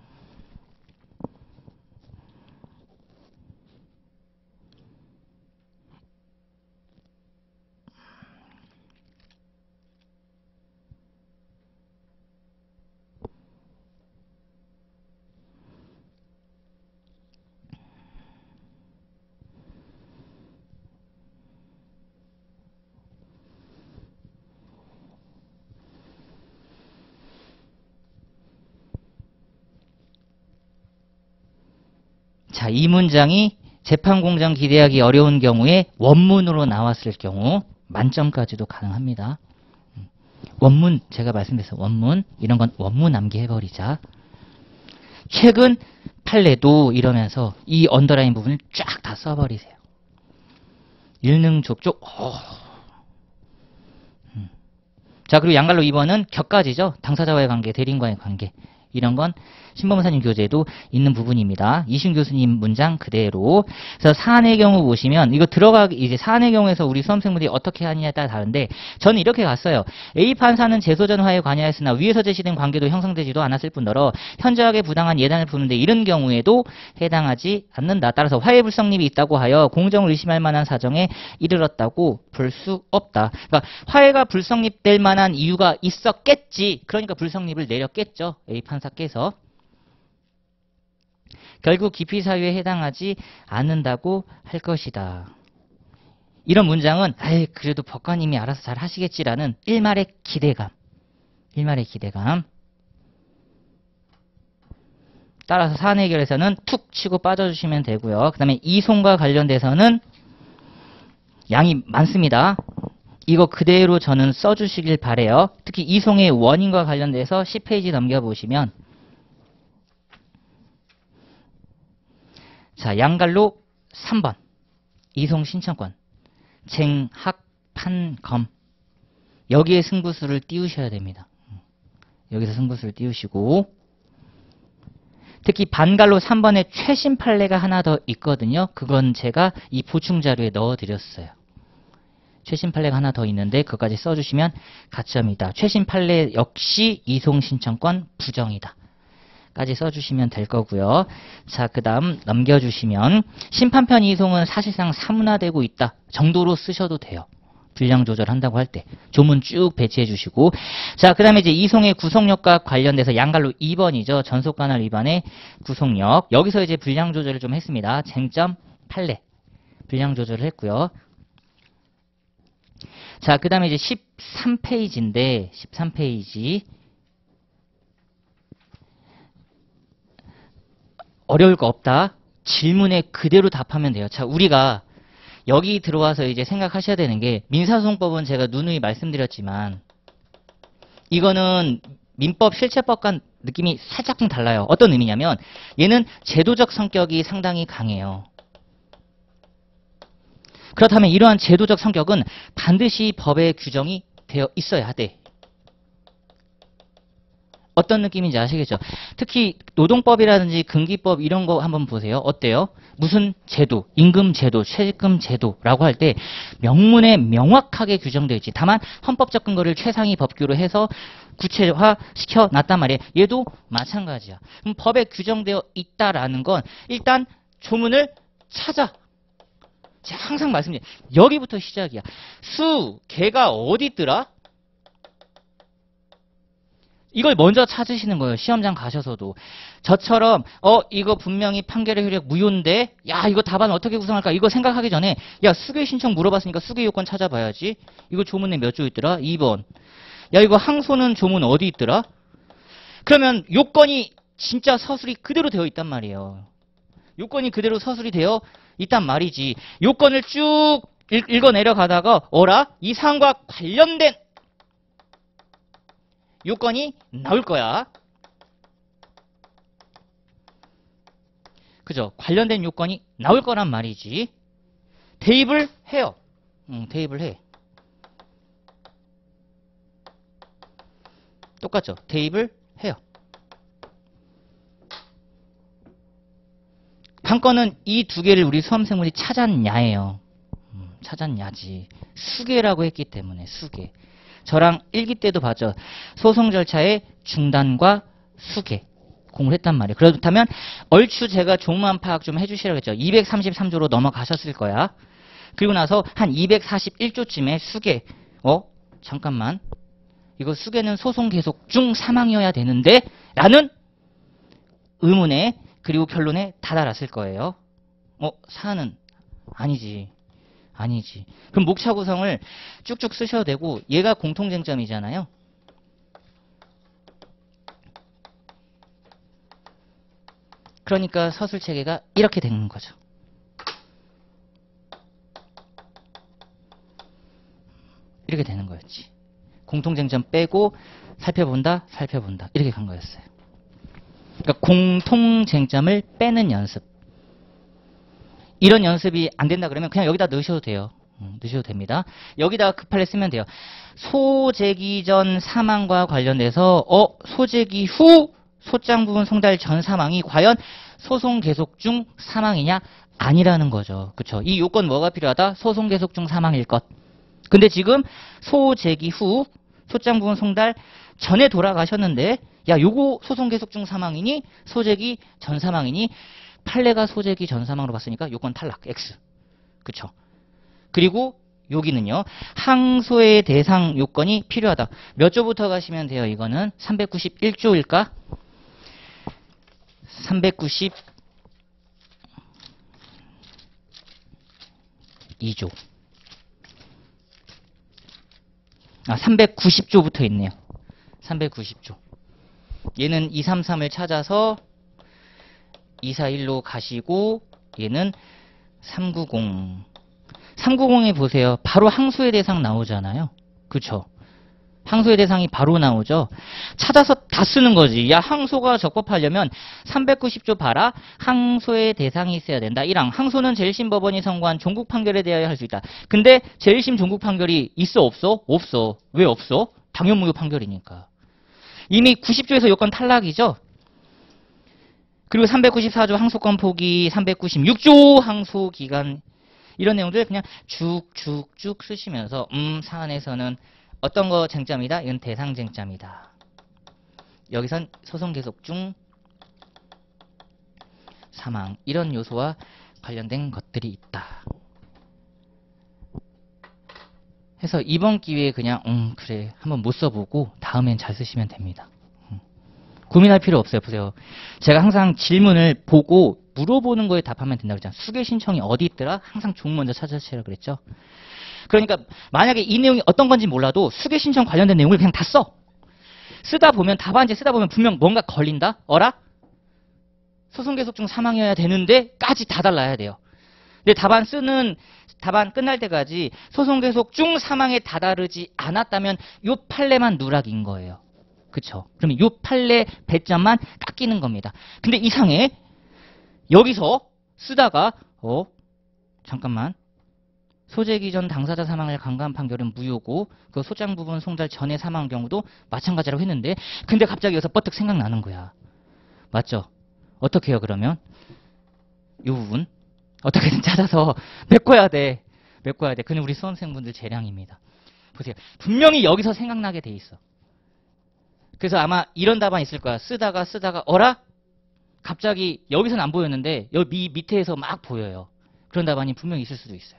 자, 이 문장이 재판 공정 기대하기 어려운 경우에 원문으로 나왔을 경우 만점까지도 가능합니다. 원문, 제가 말씀드렸어요. 원문, 이런 건 원문 암기해버리자. 최근 판례도 이러면서 이 언더라인 부분을 쫙 다 써버리세요. 일능족족. 음. 자, 그리고 양갈로 이 번은 격가지죠. 당사자와의 관계, 대리인과의 관계. 이런 건 신범사님 교재에도 있는 부분입니다. 이신 교수님 문장 그대로. 그래서 사안의 경우 보시면 이거 들어가기 이제 사안의 경우에서 우리 수험생분들이 어떻게 하느냐에 따라 다른데 저는 이렇게 갔어요. A 판사는 재소전 화에 관여하였으나 위에서 제시된 관계도 형성되지도 않았을 뿐더러 현저하게 부당한 예단을 부는데 이런 경우에도 해당하지 않는다. 따라서 화해 불성립이 있다고 하여 공정을 의심할 만한 사정에 이르렀다고 볼 수 없다. 그러니까 화해가 불성립될 만한 이유가 있었겠지. 그러니까 불성립을 내렸겠죠. A 판사께서. 결국 기피 사유에 해당하지 않는다고 할 것이다. 이런 문장은 아이 그래도 법관님이 알아서 잘 하시겠지라는 일말의 기대감. 일말의 기대감. 따라서 사안 해결에서는 툭 치고 빠져주시면 되고요. 그 다음에 이송과 관련돼서는 양이 많습니다. 이거 그대로 저는 써주시길 바래요. 특히 이송의 원인과 관련돼서 십 페이지 넘겨보시면 자, 양갈로 삼 번 이송 신청권 쟁학판검 여기에 승부수를 띄우셔야 됩니다. 여기서 승부수를 띄우시고 특히 반갈로 삼 번에 최신 판례가 하나 더 있거든요. 그건 제가 이 보충 자료에 넣어드렸어요. 최신 판례가 하나 더 있는데 그것까지 써주시면 가점이다. 최신 판례 역시 이송 신청권 부정이다. 까지 써주시면 될 거고요. 자, 그 다음 넘겨주시면 심판편 이송은 사실상 사문화되고 있다 정도로 쓰셔도 돼요. 분량 조절한다고 할 때 조문 쭉 배치해 주시고, 자, 그 다음에 이제 이송의 구속력과 관련돼서 양갈로 이 번이죠. 전속관할 위반의 구속력. 여기서 이제 분량 조절을 좀 했습니다. 쟁점 판례 분량 조절을 했고요. 자, 그 다음에 이제 십삼 페이지인데 십삼 페이지 어려울 거 없다. 질문에 그대로 답하면 돼요. 자, 우리가 여기 들어와서 이제 생각하셔야 되는 게, 민사소송법은 제가 누누이 말씀드렸지만 이거는 민법 실체법과 느낌이 살짝쿵 달라요. 어떤 의미냐면 얘는 제도적 성격이 상당히 강해요. 그렇다면 이러한 제도적 성격은 반드시 법에 규정이 되어 있어야 돼. 어떤 느낌인지 아시겠죠? 특히 노동법이라든지 금기법 이런 거 한번 보세요. 어때요? 무슨 제도, 임금 제도, 최저임금 제도라고 할 때 명문에 명확하게 규정되어 있지. 다만 헌법적 근거를 최상위 법규로 해서 구체화 시켜놨단 말이에요. 얘도 마찬가지야. 그럼 법에 규정되어 있다라는 건 일단 조문을 찾아. 제가 항상 말씀드려요. 여기부터 시작이야. 수, 개가 어디 있더라? 이걸 먼저 찾으시는 거예요. 시험장 가셔서도. 저처럼 어 이거 분명히 판결의 효력 무효인데 야 이거 답안 어떻게 구성할까? 이거 생각하기 전에 야 수개 신청 물어봤으니까 수개 요건 찾아봐야지. 이거 조문에 몇 조 있더라? 이 번. 야 이거 항소는 조문 어디 있더라? 그러면 요건이 진짜 서술이 그대로 되어 있단 말이에요. 요건이 그대로 서술이 되어 있단 말이지. 요건을 쭉 읽, 읽어 내려가다가 어라? 이 사항과 관련된 요건이 나올 거야. 그죠? 관련된 요건이 나올 거란 말이지. 대입을 해요. 응, 대입을 해. 똑같죠? 대입을 해요. 판건은 이 두 개를 우리 수험생분이 찾았냐예요. 음, 찾았냐지. 수개라고 했기 때문에 수개. 저랑 일기 때도 봤죠. 소송 절차의 중단과 수개 공부를 했단 말이에요. 그렇다면 얼추 제가 조문안 파악 좀 해주시라고 했죠. 이백삼십삼 조로 넘어가셨을 거야. 그리고 나서 한 이백사십일 조쯤에 수개. 어? 잠깐만. 이거 수개는 소송 계속 중 사망이어야 되는데? 라는 의문에 그리고 결론에 다다랐을 거예요. 어? 사안은 아니지. 아니지. 그럼 목차 구성을 쭉쭉 쓰셔도 되고 얘가 공통쟁점이잖아요. 그러니까 서술체계가 이렇게 되는 거죠. 이렇게 되는 거였지. 공통쟁점 빼고 살펴본다, 살펴본다. 이렇게 간 거였어요. 그러니까 공통쟁점을 빼는 연습. 이런 연습이 안 된다 그러면 그냥 여기다 넣으셔도 돼요. 음, 넣으셔도 됩니다. 여기다가 급할래 쓰면 돼요. 소재기 전 사망과 관련돼서 어 소재기 후 소장 부분 송달 전 사망이 과연 소송 계속 중 사망이냐? 아니라는 거죠. 그쵸? 이 요건 뭐가 필요하다? 소송 계속 중 사망일 것. 근데 지금 소재기 후 소장 부분 송달 전에 돌아가셨는데 야 요거 소송 계속 중 사망이니 소재기 전 사망이니 판례가 소재기 전 사망으로 봤으니까 요건 탈락. X. 그쵸? 그리고 여기는요. 항소의 대상 요건이 필요하다. 몇 조부터 가시면 돼요. 이거는 삼백구십일 조일까? 삼백구십이 조. 아, 삼백구십 조부터 있네요. 삼백구십 조. 얘는 이백삼십삼을 찾아서 이백사십일로 가시고 얘는 삼백구십. 삼백구십에 보세요. 바로 항소의 대상 나오잖아요. 그쵸? 항소의 대상이 바로 나오죠. 찾아서 다 쓰는 거지. 야 항소가 적법하려면 삼백구십 조 봐라. 항소의 대상이 있어야 된다. 일 항. 항소는 제일심 법원이 선고한 종국 판결에 대하여 할 수 있다. 근데 제일심 종국 판결이 있어 없어? 없어. 왜 없어? 당연무효 판결이니까. 이미 구십 조에서 요건 탈락이죠. 그리고 삼백구십사 조 항소권 포기, 삼백구십육 조 항소기간 이런 내용들 그냥 쭉쭉쭉 쓰시면서 음 사안에서는 어떤 거 쟁점이다? 이건 대상 쟁점이다. 여기선 소송 계속 중 사망 이런 요소와 관련된 것들이 있다. 해서 이번 기회에 그냥 음 그래 한번 못 써보고 다음엔 잘 쓰시면 됩니다. 음. 고민할 필요 없어요. 보세요. 제가 항상 질문을 보고 물어보는 거에 답하면 된다고 그랬잖아요. 수계 신청이 어디 있더라? 항상 종 먼저 찾으시라 그랬죠. 그러니까 만약에 이 내용이 어떤 건지 몰라도 수계 신청 관련된 내용을 그냥 다 써. 쓰다 보면 답안지 쓰다 보면 분명 뭔가 걸린다? 어라? 소송 계속 중 사망이어야 되는데 까지 다 달라야 돼요. 근데 답안 쓰는 답안 끝날 때까지 소송 계속 중 사망에 다다르지 않았다면 요 판례만 누락인 거예요. 그쵸? 그러면 요 판례 배점만 깎이는 겁니다. 근데 이상해. 여기서 쓰다가 어? 잠깐만. 소재기 전 당사자 사망을 강간 판결은 무효고 그 소장 부분 송달 전에 사망한 경우도 마찬가지라고 했는데 근데 갑자기 여기서 뻗뜩 생각나는 거야. 맞죠? 어떻게 해요 그러면? 이 부분 어떻게든 찾아서 메꿔야 돼. 메꿔야 돼. 그는 우리 수험생분들 재량입니다. 보세요. 분명히 여기서 생각나게 돼 있어. 그래서 아마 이런 답안 있을 거야. 쓰다가 쓰다가 어라? 갑자기 여기서는 안 보였는데 여기 밑에서 막 보여요. 그런 답안이 분명히 있을 수도 있어요.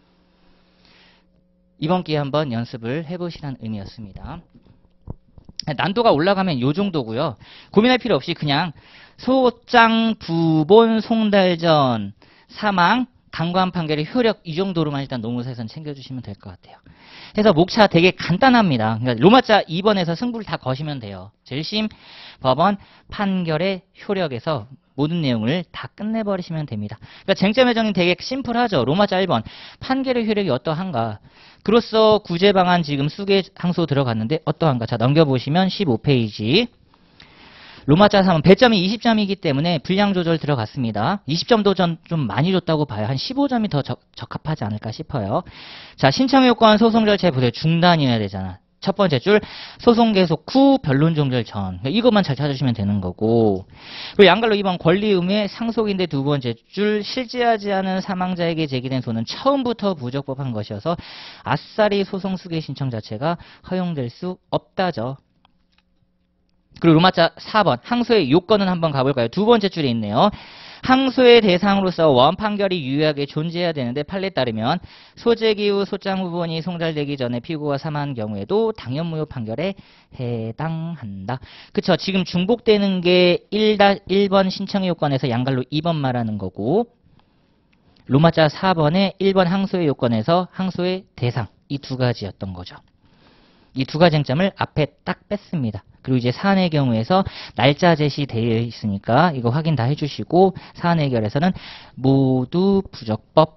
이번 기회에 한번 연습을 해보시라는 의미였습니다. 난도가 올라가면 이 정도고요. 고민할 필요 없이 그냥 소장, 부본, 송달전, 사망, 강관 판결의 효력 이 정도로만 일단 노무사에선 챙겨주시면 될 것 같아요. 그래서 목차 되게 간단합니다. 그러니까 로마자 이 번에서 승부를 다 거시면 돼요. 일 심 법원 판결의 효력에서 모든 내용을 다 끝내버리시면 됩니다. 그러니까 쟁점의 정의는 되게 심플하죠. 로마자 일 번 판결의 효력이 어떠한가. 그로써 구제 방안 지금 수계 항소 들어갔는데 어떠한가. 자 넘겨보시면 십오 페이지. 로마자 삼은 배점이 이십 점이기 때문에 분량 조절 들어갔습니다. 이십 점도 전 좀 많이 줬다고 봐요. 한 십오 점이 더 적, 적합하지 않을까 싶어요. 자, 신청 요건 소송 절차에 보세요. 중단이어야 되잖아. 첫 번째 줄 소송 계속 후 변론 종결 전. 이것만 잘 찾으시면 되는 거고. 그리고 양갈로 이 번 권리 의무의 상속인데 두 번째 줄 실제하지 않은 사망자에게 제기된 소는 처음부터 부적법한 것이어서 아싸리 소송 수계 신청 자체가 허용될 수 없다죠. 그리고 로마자 사 번 항소의 요건은 한번 가볼까요? 두 번째 줄에 있네요. 항소의 대상으로서 원판결이 유효하게 존재해야 되는데 판례에 따르면 소재기 후 소장 부분이 송달되기 전에 피고가 사망한 경우에도 당연 무효 판결에 해당한다. 그쵸? 지금 중복되는 게 일 번 신청의 요건에서 양갈로 이 번 말하는 거고 로마자 사 번에 일 번 항소의 요건에서 항소의 대상 이 두 가지였던 거죠. 이 두 가지 쟁점을 앞에 딱 뺐습니다. 그리고 이제 사안의 경우에서 날짜 제시되어 있으니까 이거 확인 다 해주시고 사안 해결에서는 모두 부적법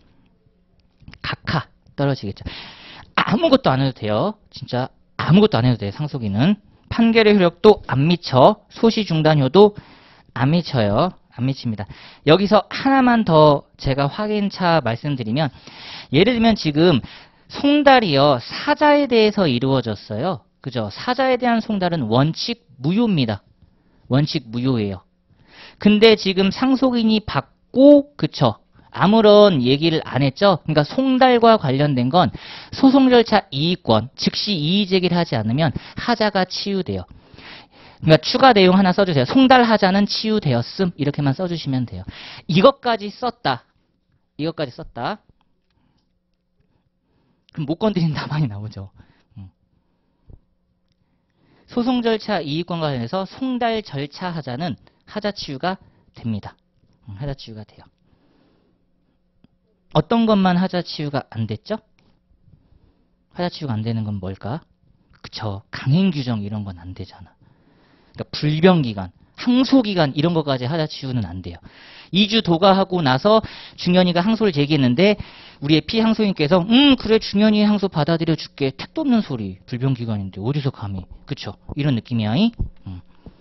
각하 떨어지겠죠. 아무것도 안 해도 돼요. 진짜 아무것도 안 해도 돼요. 상속인은. 판결의 효력도 안 미쳐. 소시 중단효도 안 미쳐요. 안 미칩니다. 여기서 하나만 더 제가 확인차 말씀드리면 예를 들면 지금 송달이요. 사자에 대해서 이루어졌어요. 그죠? 사자에 대한 송달은 원칙 무효입니다. 원칙 무효예요. 근데 지금 상속인이 받고 그쵸? 아무런 얘기를 안 했죠? 그러니까 송달과 관련된 건 소송 절차 이의권, 즉시 이의 제기를 하지 않으면 하자가 치유돼요. 그러니까 추가 내용 하나 써주세요. 송달 하자는 치유되었음 이렇게만 써주시면 돼요. 이것까지 썼다. 이것까지 썼다. 그럼 못 건드린 답안이 나오죠. 소송 절차 이의권과 관련해서 송달 절차 하자는 하자 치유가 됩니다. 하자 치유가 돼요. 어떤 것만 하자 치유가 안 됐죠? 하자 치유가 안 되는 건 뭘까? 그쵸. 강행 규정 이런 건 안 되잖아. 그러니까 불변기간, 항소기간 이런 것까지 하자 치유는 안 돼요. 이 주 도가하고 나서 중현이가 항소를 제기했는데 우리의 피항소인께서 음 그래 중현이 항소 받아들여 줄게. 택도 없는 소리. 불변기간인데 어디서 감히. 그쵸? 이런 느낌이야. 음.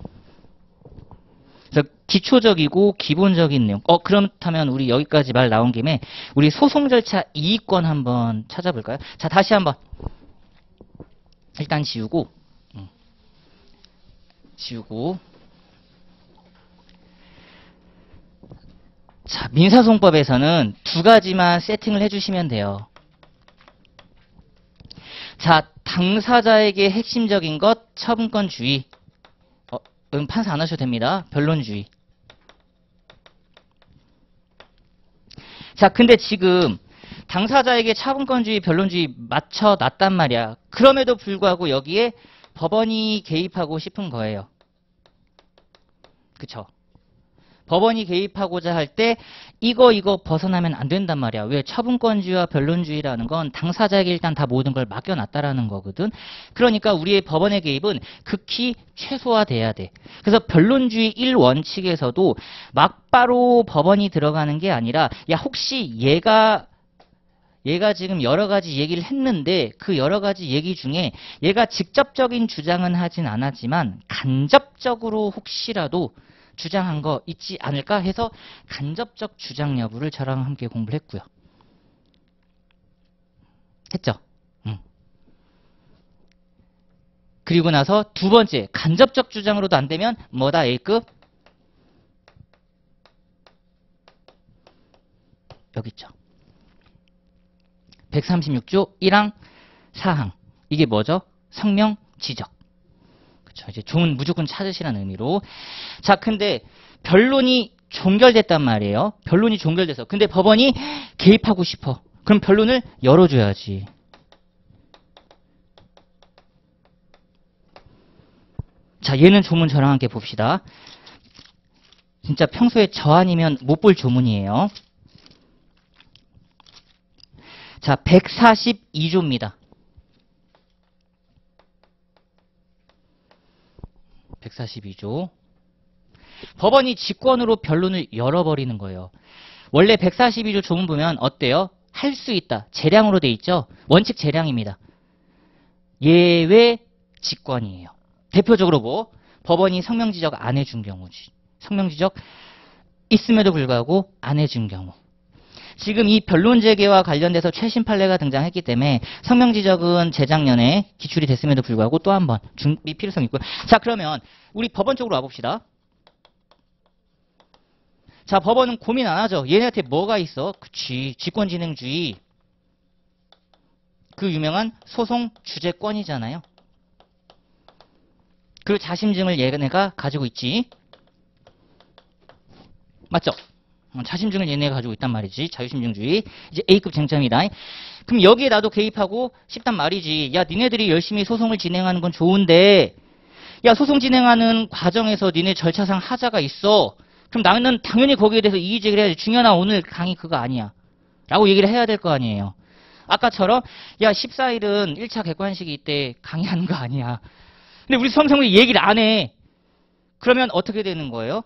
그래서 기초적이고 기본적인 내용. 어 그렇다면 우리 여기까지 말 나온 김에 우리 소송 절차 이의권 한번 찾아볼까요? 자 다시 한번 일단 지우고 음. 지우고 자, 민사소송법에서는 두 가지만 세팅을 해주시면 돼요. 자, 당사자에게 핵심적인 것, 처분권주의. 어, 음, 판사 안 하셔도 됩니다. 변론주의. 자, 근데 지금 당사자에게 처분권주의, 변론주의 맞춰놨단 말이야. 그럼에도 불구하고 여기에 법원이 개입하고 싶은 거예요. 그쵸? 법원이 개입하고자 할 때 이거 이거 벗어나면 안 된단 말이야. 왜? 처분권주의와 변론주의라는 건 당사자에게 일단 다 모든 걸 맡겨놨다라는 거거든. 그러니까 우리의 법원의 개입은 극히 최소화돼야 돼. 그래서 변론주의 일 원칙에서도 막바로 법원이 들어가는 게 아니라 야 혹시 얘가 얘가 지금 여러 가지 얘기를 했는데 그 여러 가지 얘기 중에 얘가 직접적인 주장은 하진 않았지만 간접적으로 혹시라도 주장한 거 있지 않을까 해서 간접적 주장 여부를 저랑 함께 공부를 했고요. 했죠? 응. 그리고 나서 두 번째, 간접적 주장으로도 안 되면 뭐다? A급? 여기 있죠. 백삼십육 조 일 항 사 항. 이게 뭐죠? 성명 지적. 그쵸. 이제 조문 무조건 찾으시라는 의미로. 자, 근데 변론이 종결됐단 말이에요. 변론이 종결돼서. 근데 법원이 개입하고 싶어. 그럼 변론을 열어줘야지. 자, 얘는 조문 저랑 함께 봅시다. 진짜 평소에 저 아니면 못 볼 조문이에요. 자, 백사십이 조입니다. 백사십이 조. 법원이 직권으로 변론을 열어버리는 거예요. 원래 백사십이 조 조문 보면 어때요? 할 수 있다. 재량으로 돼 있죠? 원칙 재량입니다. 예외 직권이에요. 대표적으로 뭐? 법원이 성명지적 안 해준 경우지. 성명지적 있음에도 불구하고 안 해준 경우. 지금 이 변론 재개와 관련돼서 최신 판례가 등장했기 때문에 성명지적은 재작년에 기출이 됐음에도 불구하고 또 한 번 준비 필요성이 있고요. 자, 그러면 우리 법원 쪽으로 와봅시다. 자, 법원은 고민 안 하죠. 얘네한테 뭐가 있어? 그치, 직권진행주의. 그 유명한 소송 주재권이잖아요. 그 자심증을 얘네가 가지고 있지. 맞죠? 자심증을 얘네가 가지고 있단 말이지. 자유심증주의. 이제 A급 쟁점이다. 그럼 여기에 나도 개입하고 싶단 말이지. 야, 니네들이 열심히 소송을 진행하는 건 좋은데 야, 소송 진행하는 과정에서 니네 절차상 하자가 있어. 그럼 나는 당연히 거기에 대해서 이의제기를 해야지. 중요하나 오늘 강의 그거 아니야. 라고 얘기를 해야 될 거 아니에요. 아까처럼 야, 십사 일은 일 차 객관식이 이때 강의하는 거 아니야. 근데 우리 수험생들이 얘기를 안 해. 그러면 어떻게 되는 거예요?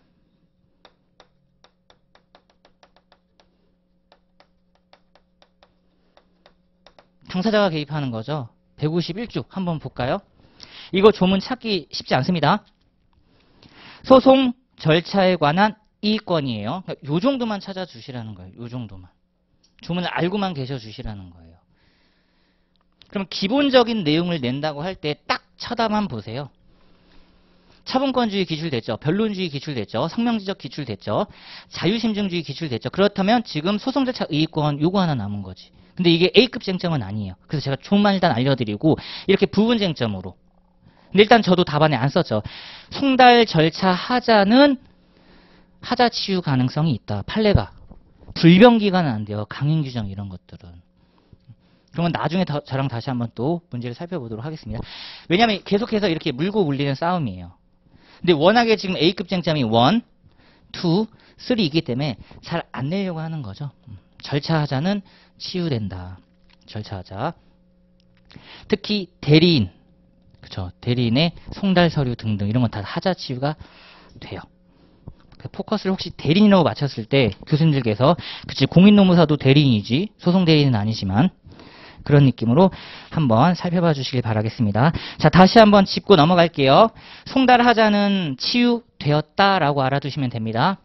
당사자가 개입하는 거죠. 백오십일 조 한번 볼까요? 이거 조문 찾기 쉽지 않습니다. 소송 절차에 관한 이의권이에요. 요 정도만 찾아주시라는 거예요. 요 정도만. 조문을 알고만 계셔주시라는 거예요. 그럼 기본적인 내용을 낸다고 할 때 딱 쳐다만 보세요. 처분권주의 기출됐죠. 변론주의 기출됐죠. 성명지적 기출됐죠. 자유심증주의 기출됐죠. 그렇다면 지금 소송절차 이의권 요거 하나 남은 거지. 근데 이게 A급 쟁점은 아니에요. 그래서 제가 조문만 일단 알려드리고 이렇게 부분 쟁점으로. 근데 일단 저도 답안에 안 썼죠. 송달 절차 하자는 하자 치유 가능성이 있다. 판례가. 불변기간은 안 돼요. 강행 규정 이런 것들은. 그러면 나중에 더, 저랑 다시 한번 또 문제를 살펴보도록 하겠습니다. 왜냐하면 계속해서 이렇게 물고 물리는 싸움이에요. 근데 워낙에 지금 A급 쟁점이 일, 이, 삼이기 때문에 잘 안 내려고 하는 거죠. 절차 하자는 치유된다. 절차 하자. 특히 대리인, 그쵸? 대리인의 송달 서류 등등 이런 건 다 하자 치유가 돼요. 포커스를 혹시 대리인이라고 맞췄을 때 교수님들께서 그치 공인노무사도 대리인이지 소송 대리인은 아니지만 그런 느낌으로 한번 살펴봐 주시길 바라겠습니다. 자, 다시 한번 짚고 넘어갈게요. 송달하자는 치유되었다라고 알아두시면 됩니다.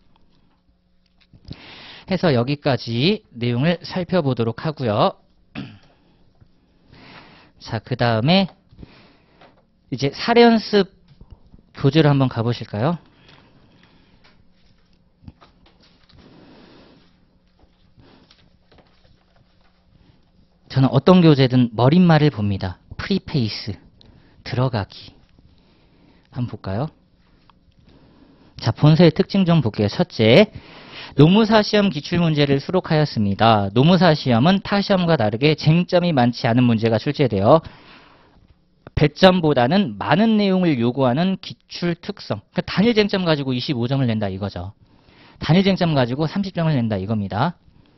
해서 여기까지 내용을 살펴보도록 하고요. 자, 그 다음에 이제 사례 연습 교재로 한번 가보실까요? 저는 어떤 교재든 머릿말을 봅니다. 프리페이스, 들어가기. 한번 볼까요? 자, 본서의 특징 좀 볼게요. 첫째, 노무사 시험 기출문제를 수록하였습니다. 노무사 시험은 타 시험과 다르게 쟁점이 많지 않은 문제가 출제되어 백 점보다는 많은 내용을 요구하는 기출 특성. 그러니까 단일 쟁점 가지고 이십오 점을 낸다 이거죠. 단일 쟁점 가지고 삼십 점을 낸다 이겁니다.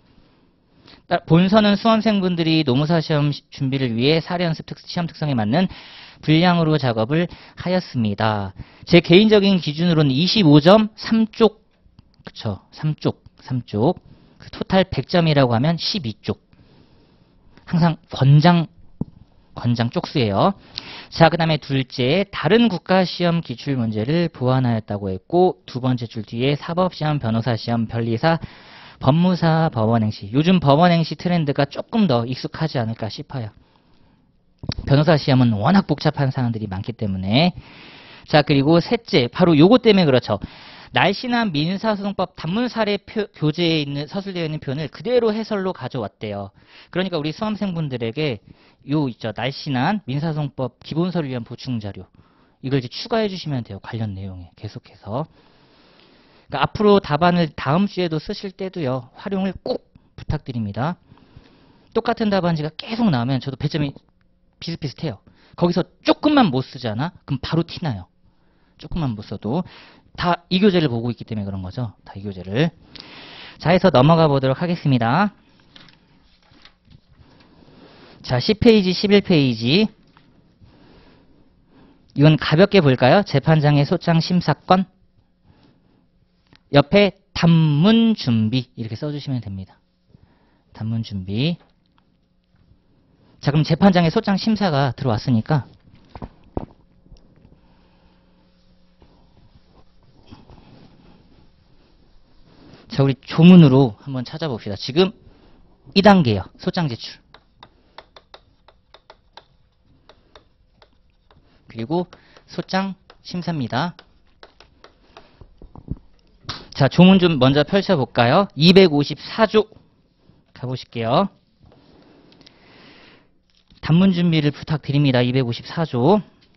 본서는 수험생분들이 노무사 시험 준비를 위해 사례 연습 특, 시험 특성에 맞는 분량으로 작업을 하였습니다. 제 개인적인 기준으로는 이십오 점 삼 쪽, 그쵸? 삼 쪽, 삼 쪽. 그 토탈 백 점이라고 하면 십이 쪽. 항상 권장, 권장 쪽수예요. 자, 그 다음에 둘째, 다른 국가시험 기출문제를 보완하였다고 했고, 두 번째 줄 뒤에 사법시험, 변호사시험, 변리사, 법무사, 법원행시. 요즘 법원행시 트렌드가 조금 더 익숙하지 않을까 싶어요. 변호사 시험은 워낙 복잡한 사항들이 많기 때문에. 자, 그리고 셋째, 바로 요거 때문에 그렇죠. 날씬한 민사소송법 단문 사례 표, 교재에 있는 서술되어 있는 표현을 그대로 해설로 가져왔대요. 그러니까 우리 수험생분들에게 요 있죠. 날씬한 민사소송법 기본서를 위한 보충 자료. 이걸 이제 추가해 주시면 돼요. 관련 내용에 계속해서. 그러니까 앞으로 답안을 다음 주에도 쓰실 때도요. 활용을 꼭 부탁드립니다. 똑같은 답안지가 계속 나오면 저도 배점이 비슷비슷해요. 거기서 조금만 못 쓰잖아? 그럼 바로 티나요. 조금만 못 써도. 다 이 교재를 보고 있기 때문에 그런 거죠. 다 이 교재를. 자, 해서 넘어가 보도록 하겠습니다. 자, 십 페이지, 십일 페이지. 이건 가볍게 볼까요? 재판장의 소장 심사권. 옆에 단문 준비 이렇게 써주시면 됩니다. 단문 준비. 자, 그럼 재판장의 소장 심사가 들어왔으니까 자, 우리 조문으로 한번 찾아봅시다. 지금 이 단계예요. 소장 제출. 그리고 소장 심사입니다. 자, 조문 좀 먼저 펼쳐볼까요? 이백오십사 조 가보실게요. 단문 준비를 부탁드립니다. 이백오십사 조.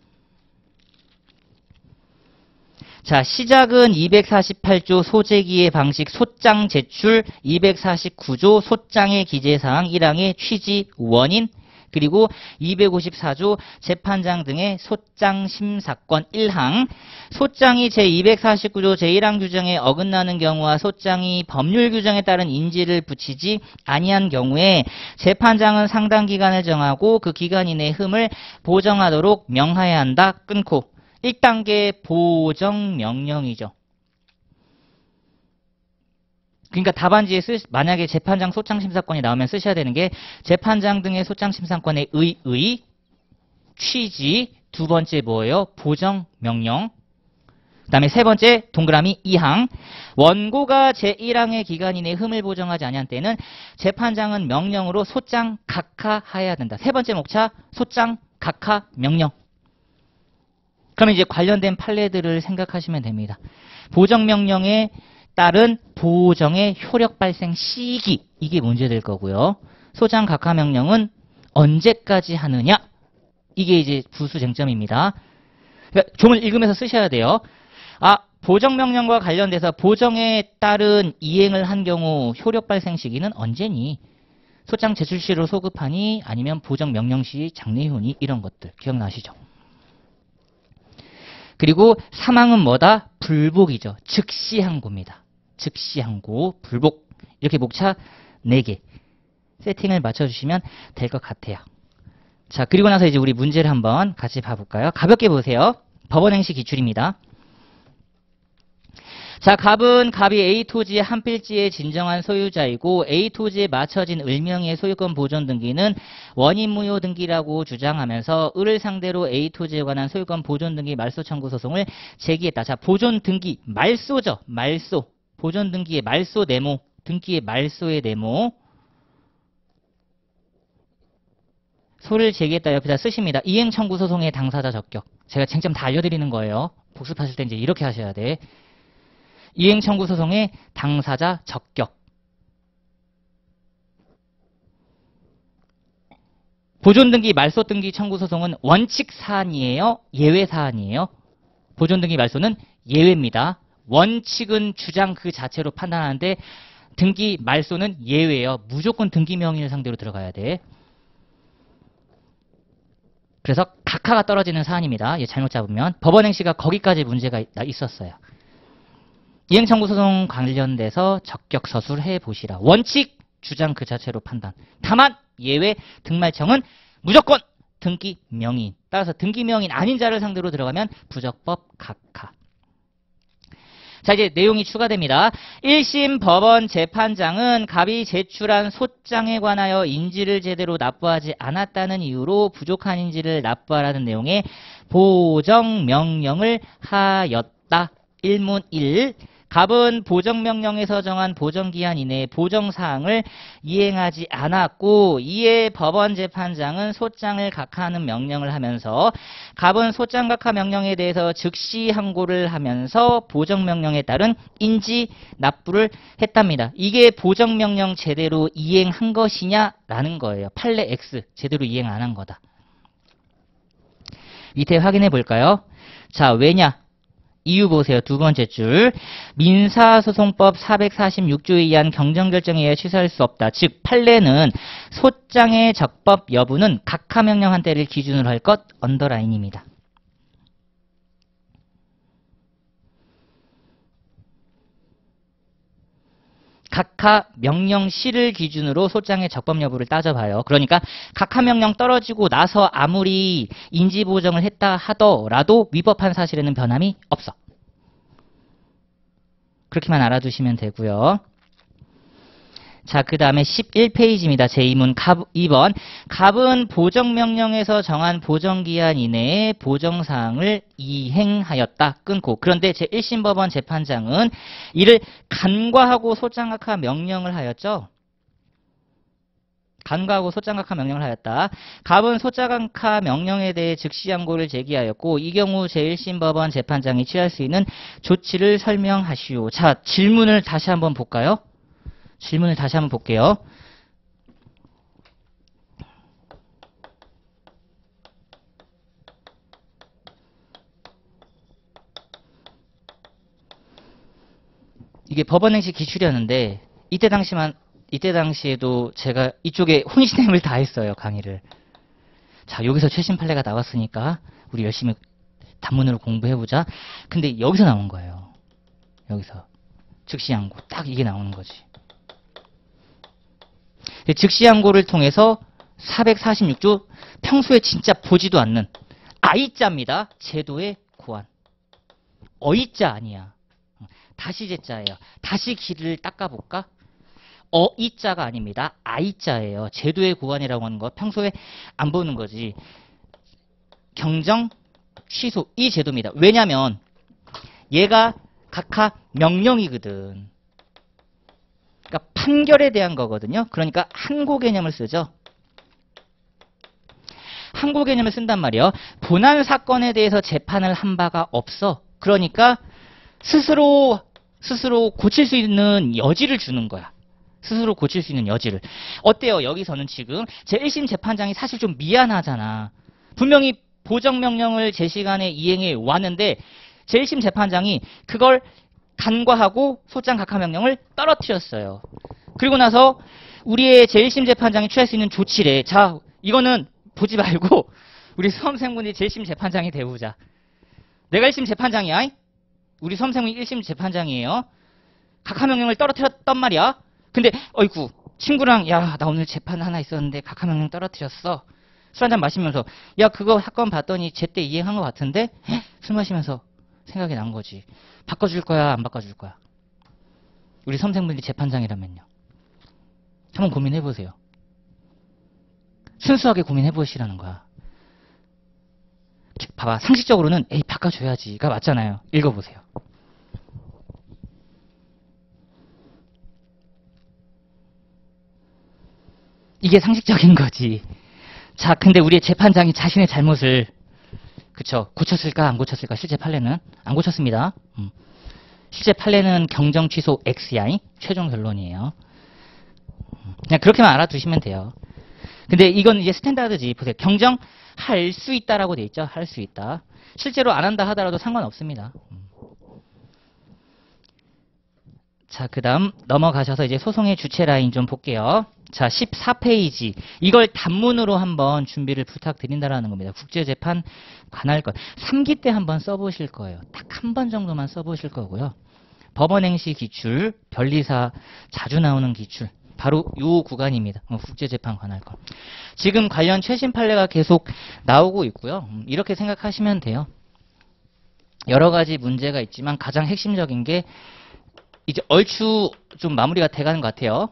자, 시작은 이백사십팔 조 소재기의 방식 소장 제출, 이백사십구 조 소장의 기재사항 일 항의 취지 원인, 그리고 이백오십사 조 재판장 등의 소장 심사권 일 항, 소장이 제이백사십구 조 제일 항 규정에 어긋나는 경우와 소장이 법률 규정에 따른 인지를 붙이지 아니한 경우에 재판장은 상당 기간을 정하고 그 기간 이내 흠을 보정하도록 명하여야 한다. 끊고. 일 단계 보정명령이죠. 그러니까 답안지에 쓰, 만약에 재판장 소장심사권이 나오면 쓰셔야 되는 게 재판장 등의 소장심사권의 의의, 취지, 두 번째 뭐예요? 보정명령. 그 다음에 세 번째 동그라미 이 항. 원고가 제일 항의 기간 이내 흠을 보정하지 아니한 때는 재판장은 명령으로 소장 각하하여야 된다. 세 번째 목차 소장 각하 명령. 그러면 이제 관련된 판례들을 생각하시면 됩니다. 보정명령에 따른 보정의 효력 발생 시기, 이게 문제될 거고요. 소장 각하명령은 언제까지 하느냐, 이게 이제 부수 쟁점입니다. 그러니까 조문을 읽으면서 쓰셔야 돼요. 아, 보정명령과 관련돼서 보정에 따른 이행을 한 경우 효력 발생 시기는 언제니? 소장 제출 시로 소급하니 아니면 보정명령 시 장래후니, 이런 것들 기억나시죠? 그리고 삼 항은 뭐다? 불복이죠. 즉시 항고입니다. 즉시 항고, 불복. 이렇게 목차 네 개 세팅을 맞춰주시면 될 것 같아요. 자, 그리고 나서 이제 우리 문제를 한번 같이 봐볼까요? 가볍게 보세요. 법원행시 기출입니다. 자, 갑은 갑이 A 토지의 한 필지의 진정한 소유자이고 A 토지에 맞춰진 을명의 소유권 보존 등기는 원인 무효 등기라고 주장하면서 을을 상대로 A 토지에 관한 소유권 보존 등기 말소 청구 소송을 제기했다. 자, 보존 등기 말소죠. 말소. 보존 등기의 말소 네모. 등기의 말소의 네모. 소를 제기했다. 옆에다 쓰십니다. 이행 청구 소송의 당사자 적격. 제가 쟁점 다 알려드리는 거예요. 복습하실 때 이제 이렇게 하셔야 돼. 이행 청구 소송의 당사자 적격. 보존등기, 말소등기 청구 소송은 원칙 사안이에요? 예외 사안이에요? 보존등기, 말소는 예외입니다. 원칙은 주장 그 자체로 판단하는데 등기, 말소는 예외예요. 무조건 등기 명의를 상대로 들어가야 돼. 그래서 각하가 떨어지는 사안입니다. 잘못 잡으면. 법원 행시가 거기까지 문제가 있었어요. 이행청구 소송 관련돼서 적격 서술해 보시라. 원칙, 주장 그 자체로 판단. 다만 예외 등말청은 무조건 등기 명의인. 따라서 등기 명의인 아닌 자를 상대로 들어가면 부적법 각하. 자, 이제 내용이 추가됩니다. 일 심 법원 재판장은 갑이 제출한 소장에 관하여 인지를 제대로 납부하지 않았다는 이유로 부족한 인지를 납부하라는 내용의 보정명령을 하였다. 일문 일. 갑은 보정명령에서 정한 보정기한 이내의 보정사항을 이행하지 않았고 이에 법원 재판장은 소장을 각하하는 명령을 하면서 갑은 소장 각하 명령에 대해서 즉시 항고를 하면서 보정명령에 따른 인지 납부를 했답니다. 이게 보정명령 제대로 이행한 것이냐라는 거예요. 판례 X 제대로 이행 안 한 거다. 밑에 확인해 볼까요? 자, 왜냐? 이유 보세요. 두 번째 줄. 민사소송법 사백사십육 조에 의한 경정결정에 의해 취소할 수 없다. 즉 판례는 소장의 적법 여부는 각하명령 한때를 기준으로 할 것 언더라인입니다. 각하명령 시를 기준으로 소장의 적법 여부를 따져봐요. 그러니까 각하명령 떨어지고 나서 아무리 인지보정을 했다 하더라도 위법한 사실에는 변함이 없어. 그렇게만 알아두시면 되고요. 자, 그 다음에 십일 페이지입니다. 제이문 갑, 이 번. 갑은 보정명령에서 정한 보정기한 이내에 보정사항을 이행하였다. 끊고. 그런데 제일 심 법원 재판장은 이를 간과하고 소장각하 명령을 하였죠. 간과하고 소장각하 명령을 하였다. 갑은 소장각하 명령에 대해 즉시 항고를 제기하였고 이 경우 제일 심 법원 재판장이 취할 수 있는 조치를 설명하시오. 자, 질문을 다시 한번 볼까요? 질문을 다시 한번 볼게요. 이게 법원행시 기출이었는데 이때 당시만 이때 당시에도 제가 이쪽에 혼신함을 다했어요. 강의를. 자, 여기서 최신 판례가 나왔으니까 우리 열심히 단문으로 공부해보자. 근데 여기서 나온 거예요. 여기서 즉시항고 딱 이게 나오는 거지. 즉시항고를 통해서 사백사십육 조 평소에 진짜 보지도 않는 아이자입니다. 제도의 고안. 어이자 아니야. 다시 제자예요. 다시 길을 닦아볼까? 어이자가 아닙니다. 아이자예요. 제도의 고안이라고 하는 거 평소에 안 보는 거지. 경정 취소 이 제도입니다. 왜냐면 얘가 각하 명령이거든. 그러니까 판결에 대한 거거든요. 그러니까 항고 개념을 쓰죠. 항고 개념을 쓴단 말이에요. 본안 사건에 대해서 재판을 한 바가 없어. 그러니까 스스로 스스로 고칠 수 있는 여지를 주는 거야. 스스로 고칠 수 있는 여지를. 어때요? 여기서는 지금 제일 심 재판장이 사실 좀 미안하잖아. 분명히 보정명령을 제 시간에 이행해 왔는데 제일 심 재판장이 그걸 간과하고 소장 각하 명령을 떨어뜨렸어요. 그리고 나서 우리의 제일 심 재판장이 취할 수 있는 조치래. 자, 이거는 보지 말고 우리 수험생분이 제일 심 재판장이 되보자. 내가 일 심 재판장이야. 우리 수험생분이 일 심 재판장이에요. 각하 명령을 떨어뜨렸단 말이야. 근데 어이구 친구랑 야, 나 오늘 재판 하나 있었는데 각하 명령 떨어뜨렸어. 술 한잔 마시면서 야, 그거 사건 봤더니 제때 이행한 것 같은데? 헉? 술 마시면서 생각이 난 거지. 바꿔줄 거야, 안 바꿔줄 거야? 우리 수험생분들이 재판장이라면요. 한번 고민해보세요. 순수하게 고민해보시라는 거야. 봐봐, 상식적으로는 에이, 바꿔줘야지가 맞잖아요. 읽어보세요. 이게 상식적인 거지. 자, 근데 우리의 재판장이 자신의 잘못을 그쵸. 고쳤을까 안 고쳤을까? 실제 판례는 안 고쳤습니다. 음. 실제 판례는 경정 취소 X야. 최종 결론이에요. 그냥 그렇게만 알아두시면 돼요. 근데 이건 이제 스탠다드지. 보세요. 경정할 수 있다라고 돼 있죠. 할 수 있다. 실제로 안 한다 하더라도 상관없습니다. 자, 그 다음 넘어가셔서 이제 소송의 주체 라인 좀 볼게요. 자, 십사 페이지. 이걸 단문으로 한번 준비를 부탁드린다라는 겁니다. 국제재판 관할권. 삼 기 때 한번 써보실 거예요. 딱 한 번 정도만 써보실 거고요. 법원행시 기출, 변리사 자주 나오는 기출. 바로 요 구간입니다. 국제재판 관할권. 지금 관련 최신 판례가 계속 나오고 있고요. 이렇게 생각하시면 돼요. 여러 가지 문제가 있지만 가장 핵심적인 게 이제 얼추 좀 마무리가 돼가는 것 같아요.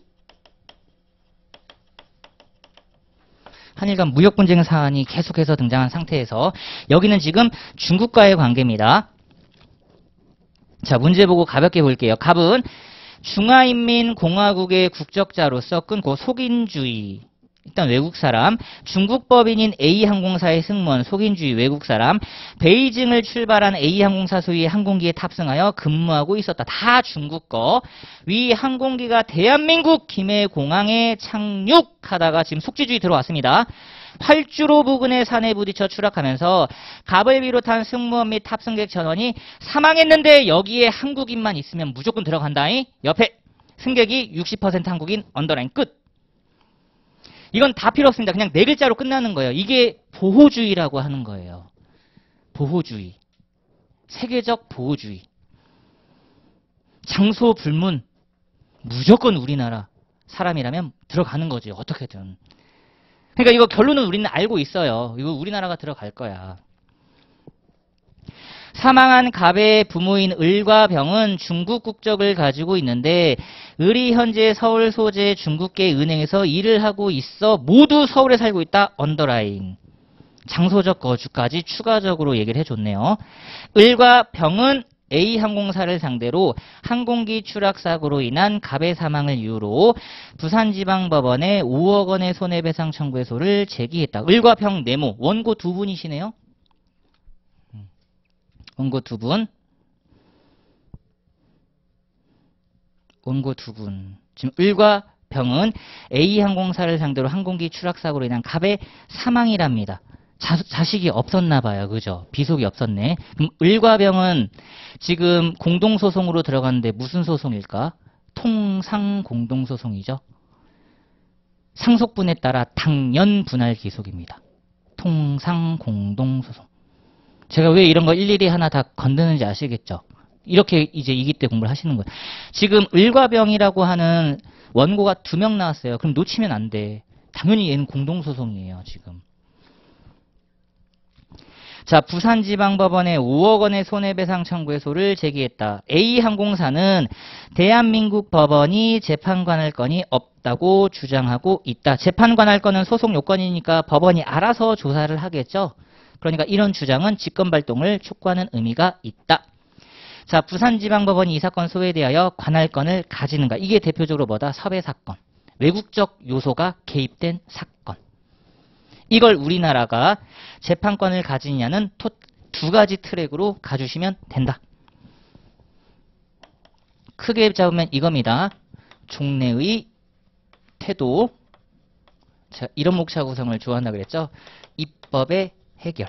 한일 간 무역 분쟁 사안이 계속해서 등장한 상태에서 여기는 지금 중국과의 관계입니다. 자, 문제 보고 가볍게 볼게요. 갑은 중화인민공화국의 국적자로서 끊고 속인주의. 일단 외국 사람, 중국 법인인 A항공사의 승무원, 속인주의 외국 사람, 베이징을 출발한 A항공사 소유의 항공기에 탑승하여 근무하고 있었다. 다 중국 거. 위 항공기가 대한민국 김해공항에 착륙하다가 지금 속지주의 들어왔습니다. 활주로 부근의 산에 부딪혀 추락하면서 갑을 비롯한 승무원 및 탑승객 전원이 사망했는데 여기에 한국인만 있으면 무조건 들어간다잉. 옆에 승객이 육십 퍼센트 한국인, 언더라인 끝. 이건 다 필요 없습니다. 그냥 네 글자로 끝나는 거예요. 이게 보호주의라고 하는 거예요. 보호주의. 세계적 보호주의. 장소 불문. 무조건 우리나라 사람이라면 들어가는 거지. 어떻게든. 그러니까 이거 결론은 우리는 알고 있어요. 이거 우리나라가 들어갈 거야. 사망한 갑의 부모인 을과 병은 중국 국적을 가지고 있는데 을이 현재 서울 소재 중국계 은행에서 일을 하고 있어 모두 서울에 살고 있다. 언더라인. 장소적 거주까지 추가적으로 얘기를 해줬네요. 을과 병은 A항공사를 상대로 항공기 추락 사고로 인한 갑의 사망을 이유로 부산지방법원에 오억 원의 손해배상 청구소를 제기했다. 을과 병 네모. 원고 두 분이시네요. 원고 두 분. 원고 두 분. 지금 을과 병은 A항공사를 상대로 항공기 추락 사고로 인한 갑의 사망이랍니다. 자, 자식이 없었나 봐요. 그죠? 비속이 없었네. 그럼 을과 병은 지금 공동소송으로 들어갔는데 무슨 소송일까? 통상 공동소송이죠. 상속분에 따라 당연 분할 기속입니다. 통상 공동소송. 제가 왜 이런 거 일일이 하나 다 건드는지 아시겠죠? 이렇게 이제 이기 때 공부를 하시는 거예요. 지금 을과 병이라고 하는 원고가 두 명 나왔어요. 그럼 놓치면 안 돼. 당연히 얘는 공동소송이에요. 지금. 자, 부산지방법원에 오억 원의 손해배상 청구소를 제기했다. A항공사는 대한민국 법원이 재판관할건이 없다고 주장하고 있다. 재판관할건은 소송 요건이니까 법원이 알아서 조사를 하겠죠. 그러니까 이런 주장은 직권발동을 촉구하는 의미가 있다. 자, 부산지방법원이 이 사건 소에 대하여 관할건을 가지는가. 이게 대표적으로 뭐다? 섭외사건. 외국적 요소가 개입된 사건. 이걸 우리나라가 재판권을 가지냐는 두 가지 트랙으로 가주시면 된다. 크게 잡으면 이겁니다. 종래의 태도. 자, 이런 목차 구성을 좋아한다 그랬죠? 입법의 해결.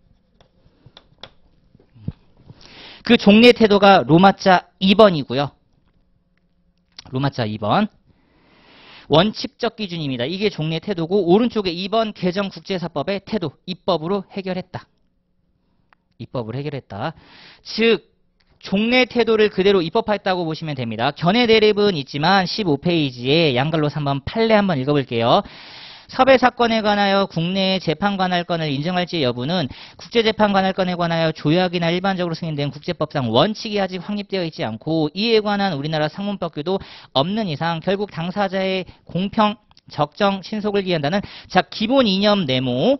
그 종래 태도가 로마자 이 번이고요. 로마자 이 번. 원칙적 기준입니다. 이게 종래 태도고 오른쪽에 이 번 개정국제사법의 태도. 입법으로 해결했다. 입법으로 해결했다. 즉 종래 태도를 그대로 입법했다고 보시면 됩니다. 견해 대립은 있지만 십오 페이지에 양갈로 삼 번 판례 한번 읽어볼게요. 섭외사건에 관하여 국내의 재판관할건을 인정할지 여부는 국제재판관할건에 관하여 조약이나 일반적으로 승인된 국제법상 원칙이 아직 확립되어 있지 않고 이에 관한 우리나라 상문법규도 없는 이상 결국 당사자의 공평, 적정, 신속을 기한다는 자 기본 이념 네모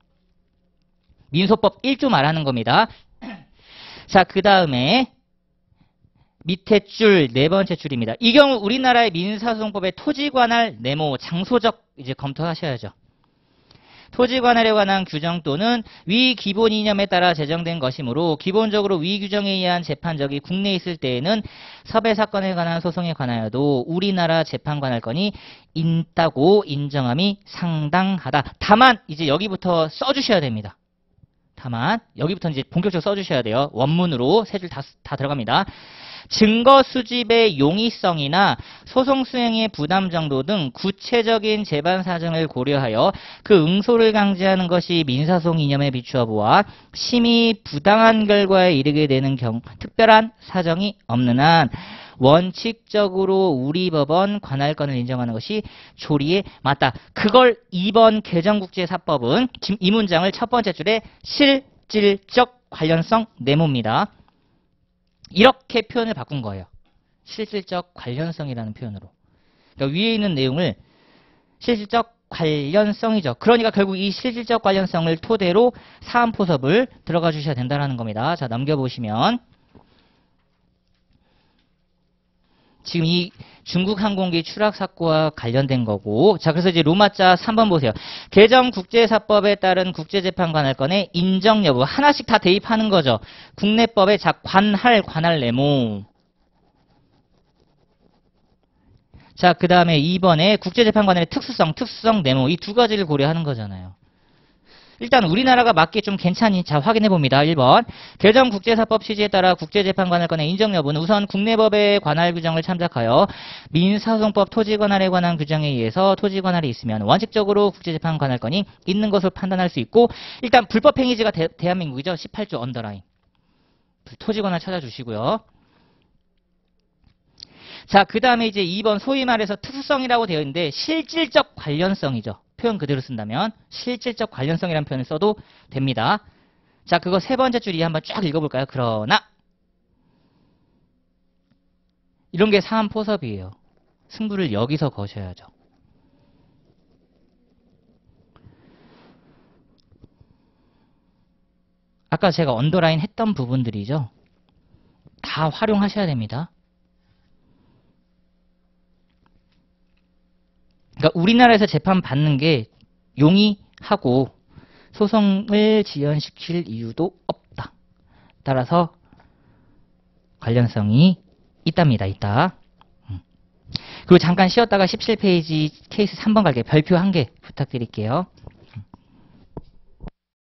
민소법 일 조 말하는 겁니다. 자, 그 다음에 밑에 줄 네 번째 줄입니다. 이 경우 우리나라의 민사소송법의 토지관할 네모 장소적 이제 검토하셔야죠. 토지 관할에 관한 규정 또는 위 기본 이념에 따라 제정된 것이므로 기본적으로 위 규정에 의한 재판적이 국내에 있을 때에는 섭외 사건에 관한 소송에 관하여도 우리나라 재판 관할권이 있다고 인정함이 상당하다. 다만 이제 여기부터 써주셔야 됩니다. 다만 여기부터 이제 본격적으로 써주셔야 돼요. 원문으로 세 줄 다 다 들어갑니다. 증거 수집의 용이성이나 소송 수행의 부담 정도 등 구체적인 재반 사정을 고려하여 그 응소를 강제하는 것이 민사소송 이념에 비추어 보아 심히 부당한 결과에 이르게 되는 경우 특별한 사정이 없는 한 원칙적으로 우리 법원 관할권을 인정하는 것이 조리에 맞다. 그걸 이번 개정국제사법은 지금 이 문장을 첫 번째 줄에 실질적 관련성 내모입니다. 이렇게 표현을 바꾼 거예요. 실질적 관련성이라는 표현으로. 그러니까 위에 있는 내용을 실질적 관련성이죠. 그러니까 결국 이 실질적 관련성을 토대로 사안포섭을 들어가 주셔야 된다는 겁니다. 자, 넘겨보시면 지금 이 중국 항공기 추락 사고와 관련된 거고, 자, 그래서 이제 로마자 삼 번 보세요. 개정 국제사법에 따른 국제재판 관할권의 인정 여부 하나씩 다 대입하는 거죠. 국내법에 자 관할 관할 내모. 자, 그 다음에 이 번에 국제재판 관할의 특수성 특수성 내모 이 두 가지를 고려하는 거잖아요. 일단 우리나라가 맞게 좀 괜찮이 자 확인해 봅니다. 일 번 개정 국제사법 취지에 따라 국제재판관할권의 인정 여부는 우선 국내법의 관할 규정을 참작하여 민사소송법 토지관할에 관한 규정에 의해서 토지관할이 있으면 원칙적으로 국제재판관할권이 있는 것으로 판단할 수 있고, 일단 불법행위지가 대, 대한민국이죠. 십팔 조 언더라인 토지관할 찾아주시고요. 자, 그 다음에 이제 이 번 소위 말해서 특수성이라고 되어 있는데 실질적 관련성이죠. 표현 그대로 쓴다면 실질적 관련성이라는 표현을 써도 됩니다. 자, 그거 세 번째 줄이 한번 쫙 읽어볼까요? 그러나 이런 게 사안포섭이에요. 승부를 여기서 거셔야죠. 아까 제가 언더라인 했던 부분들이죠. 다 활용하셔야 됩니다. 그러니까 우리나라에서 재판 받는 게 용이하고 소송을 지연시킬 이유도 없다. 따라서 관련성이 있답니다. 있다. 그리고 잠깐 쉬었다가 십칠 페이지 케이스 삼 번 갈게요. 별표 한 개 부탁드릴게요.